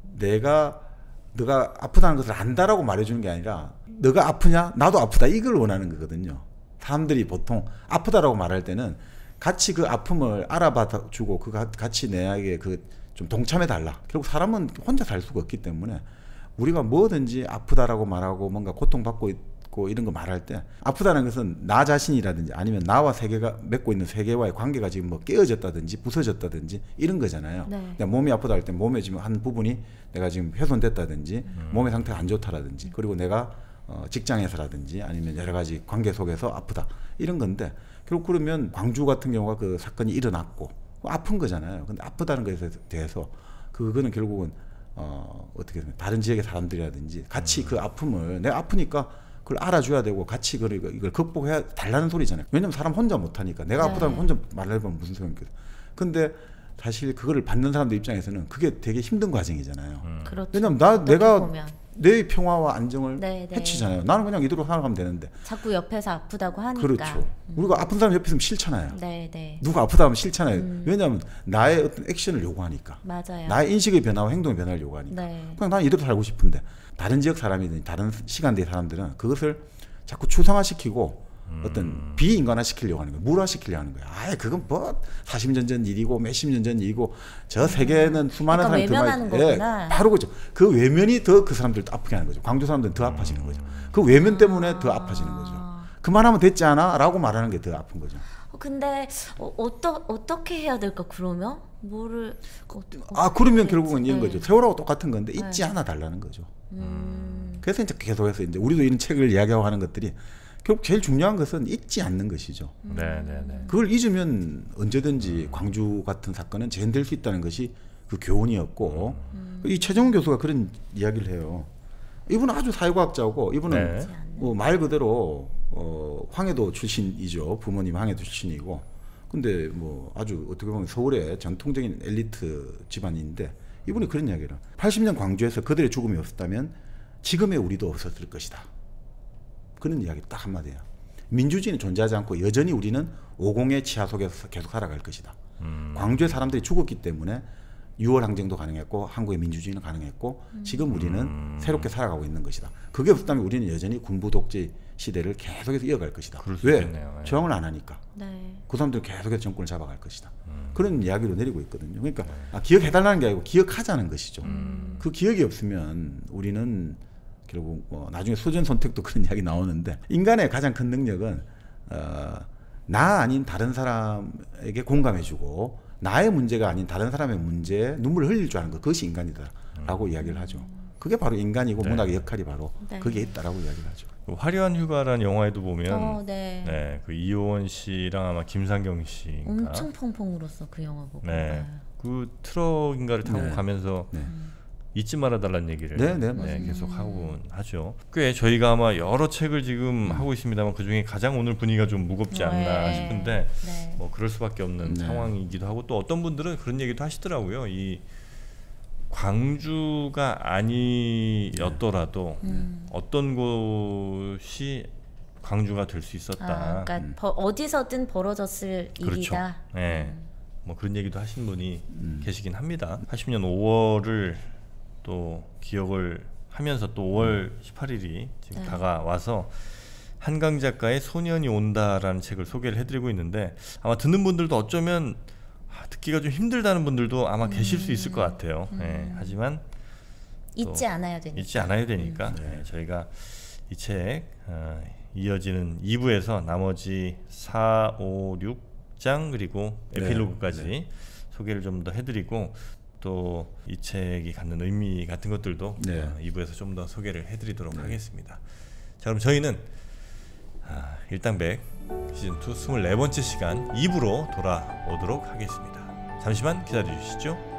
내가 너가 아프다는 것을 안다라고 말해주는 게 아니라 너가 아프냐 나도 아프다 이걸 원하는 거거든요. 사람들이 보통 아프다라고 말할 때는 같이 그 아픔을 알아봐주고 그 같이 내에게 그 좀 동참해 달라. 결국 사람은 혼자 살 수가 없기 때문에 우리가 뭐든지 아프다라고 말하고 뭔가 고통받고 있고 이런 거 말할 때 아프다는 것은 나 자신이라든지 아니면 나와 세계가 맺고 있는 세계와의 관계가 지금 뭐 깨어졌다든지 부서졌다든지 이런 거잖아요. 네. 내가 몸이 아프다 할 때 몸에 지금 한 부분이 내가 지금 훼손됐다든지 음. 몸의 상태가 안 좋다라든지 그리고 내가 어, 직장에서라든지 아니면 여러 가지 관계 속에서 아프다 이런 건데 결국 그러면 광주 같은 경우가 그 사건이 일어났고 아픈 거잖아요. 근데 아프다는 것에 대해서 그거는 결국은 어, 어떻게 보면 다른 지역의 사람들이라든지 같이 그 아픔을 내가 아프니까 그걸 알아줘야 되고 같이 그걸 이걸 극복해야 달라는 소리잖아요. 왜냐면 사람 혼자 못하니까 내가 네. 아프다면 혼자 말해보면 무슨 소용이겠어. 근데 사실 그거를 받는 사람들 입장에서는 그게 되게 힘든 과정이잖아요. 음. 그렇죠. 왜냐면 나 어떻게 내가 보면. 내 평화와 안정을 네, 네. 해치잖아요. 나는 그냥 이대로 살아가면 되는데. 자꾸 옆에서 아프다고 하니까. 그렇죠. 우리가 아픈 사람 옆에 있으면 싫잖아요. 네, 네. 누가 아프다 하면 싫잖아요. 음. 왜냐하면 나의 어떤 액션을 요구하니까. 맞아요. 나의 인식의 변화와 행동의 변화를 요구하니까. 네. 그냥 난 이대로 살고 싶은데 다른 지역 사람이든 다른 시간대의 사람들은 그것을 자꾸 추상화시키고 음. 어떤 비인간화 시키려고 하는 거예요. 물화시키려고 하는 거예요. 아예 그건 뭐 사십 년 전 일이고 몇십 년 전 일이고 저 세계에는 수많은 약간 사람이 외면하는 더 많이- 거구나. 예, 바로 그죠. 그 외면이 더 그 사람들도 아프게 하는 거죠. 광주 사람들은 더 아파지는 거죠. 그 외면 때문에 더 아파지는 거죠. 그만하면 됐지 않아? 라고 말하는 게 더 아픈 거죠. 어, 근데 어, 어떠, 어떻게 해야 될까 그러면? 뭐를 어, 아 그러면 어떻게 결국은 했지? 이런 네. 거죠. 세월하고 똑같은 건데 잊지 네. 않아 달라는 거죠. 음. 그래서 이제 계속해서 이제 우리도 이런 책을 이야기하고 하는 것들이 결국 제일 중요한 것은 잊지 않는 것이죠. 네, 네, 네. 그걸 잊으면 언제든지 광주 같은 사건은 재현될 수 있다는 것이 그 교훈이었고 음. 이 최정훈 교수가 그런 이야기를 해요. 이분은 아주 사회과학자고 이분은 네. 뭐 말 그대로 어, 황해도 출신이죠. 부모님 황해도 출신이고 근데 뭐 아주 어떻게 보면 서울의 전통적인 엘리트 집안인데 이분이 그런 이야기를 해요. 팔십 년 광주에서 그들의 죽음이 없었다면 지금의 우리도 없었을 것이다. 그런 이야기 딱 한마디예요. 민주주의는 존재하지 않고 여전히 우리는 오공의 치하 속에서 계속 살아갈 것이다. 음. 광주의 사람들이 죽었기 때문에 유월 항쟁도 가능했고 한국의 민주주의는 가능했고 지금 우리는 음. 새롭게 살아가고 있는 것이다. 그게 없다면 우리는 여전히 군부 독재 시대를 계속해서 이어갈 것이다. 그럴 수 왜? 있겠네요. 예. 저항을 안 하니까. 네. 그 사람들은 계속해서 정권을 잡아갈 것이다. 음. 그런 이야기로 내리고 있거든요. 그러니까 아, 기억해달라는 게 아니고 기억하자는 것이죠. 음. 그 기억이 없으면 우리는 결국 뭐 나중에 수전 선택도 그런 이야기 나오는데 인간의 가장 큰 능력은 어, 나 아닌 다른 사람에게 공감해주고 나의 문제가 아닌 다른 사람의 문제에 눈물을 흘릴 줄 아는 것, 그것이 인간이다라고 음. 이야기를 하죠. 그게 바로 인간이고 네. 문학의 역할이 바로 네. 거기에 있다라고 이야기를 하죠. 그 화려한 휴가라는 영화에도 보면 어, 네. 네, 그 이효원 씨랑 아마 김상경 씨인가 엄청 펑펑 울었어 그 영화 보고. 네, 그 트럭인가를 타고 네. 가면서 네. 잊지 말아달라는 얘기를 네, 네, 네, 맞습니다. 계속 하고 하죠. 꽤 저희가 아마 여러 책을 지금 음. 하고 있습니다만 그 중에 가장 오늘 분위기가 좀 무겁지 않나 네. 싶은데 네. 뭐 그럴 수밖에 없는 네. 상황이기도 하고 또 어떤 분들은 그런 얘기도 하시더라고요. 이 광주가 아니었더라도 음. 어떤 곳이 광주가 될 수 있었다. 아, 그러니까 음. 버, 어디서든 벌어졌을 그렇죠. 일이다. 네. 뭐 그런 얘기도 하신 분이 음. 계시긴 합니다. 팔십 년 오월을 또 기억을 하면서 또 오월 십팔 일이 지금 네. 다가와서 한강 작가의 소년이 온다라는 책을 소개를 해드리고 있는데 아마 듣는 분들도 어쩌면 아, 듣기가 좀 힘들다는 분들도 아마 계실 수 있을 것 같아요. 음. 네. 하지만 잊지 않아야 되니까. 잊지 않아야 되니까 음. 네, 저희가 이 책 어, 이어지는 이 부에서 나머지 사, 오, 육 장 그리고 에필로그까지 네. 소개를 좀 더 해드리고 또 이 책이 갖는 의미 같은 것들도 네. 어, 이 부에서 좀 더 소개를 해드리도록 네. 하겠습니다. 자, 그럼 저희는 아, 일당백 시즌 이 스물네 번째 시간 이 부로 돌아오도록 하겠습니다. 잠시만 기다려 주시죠.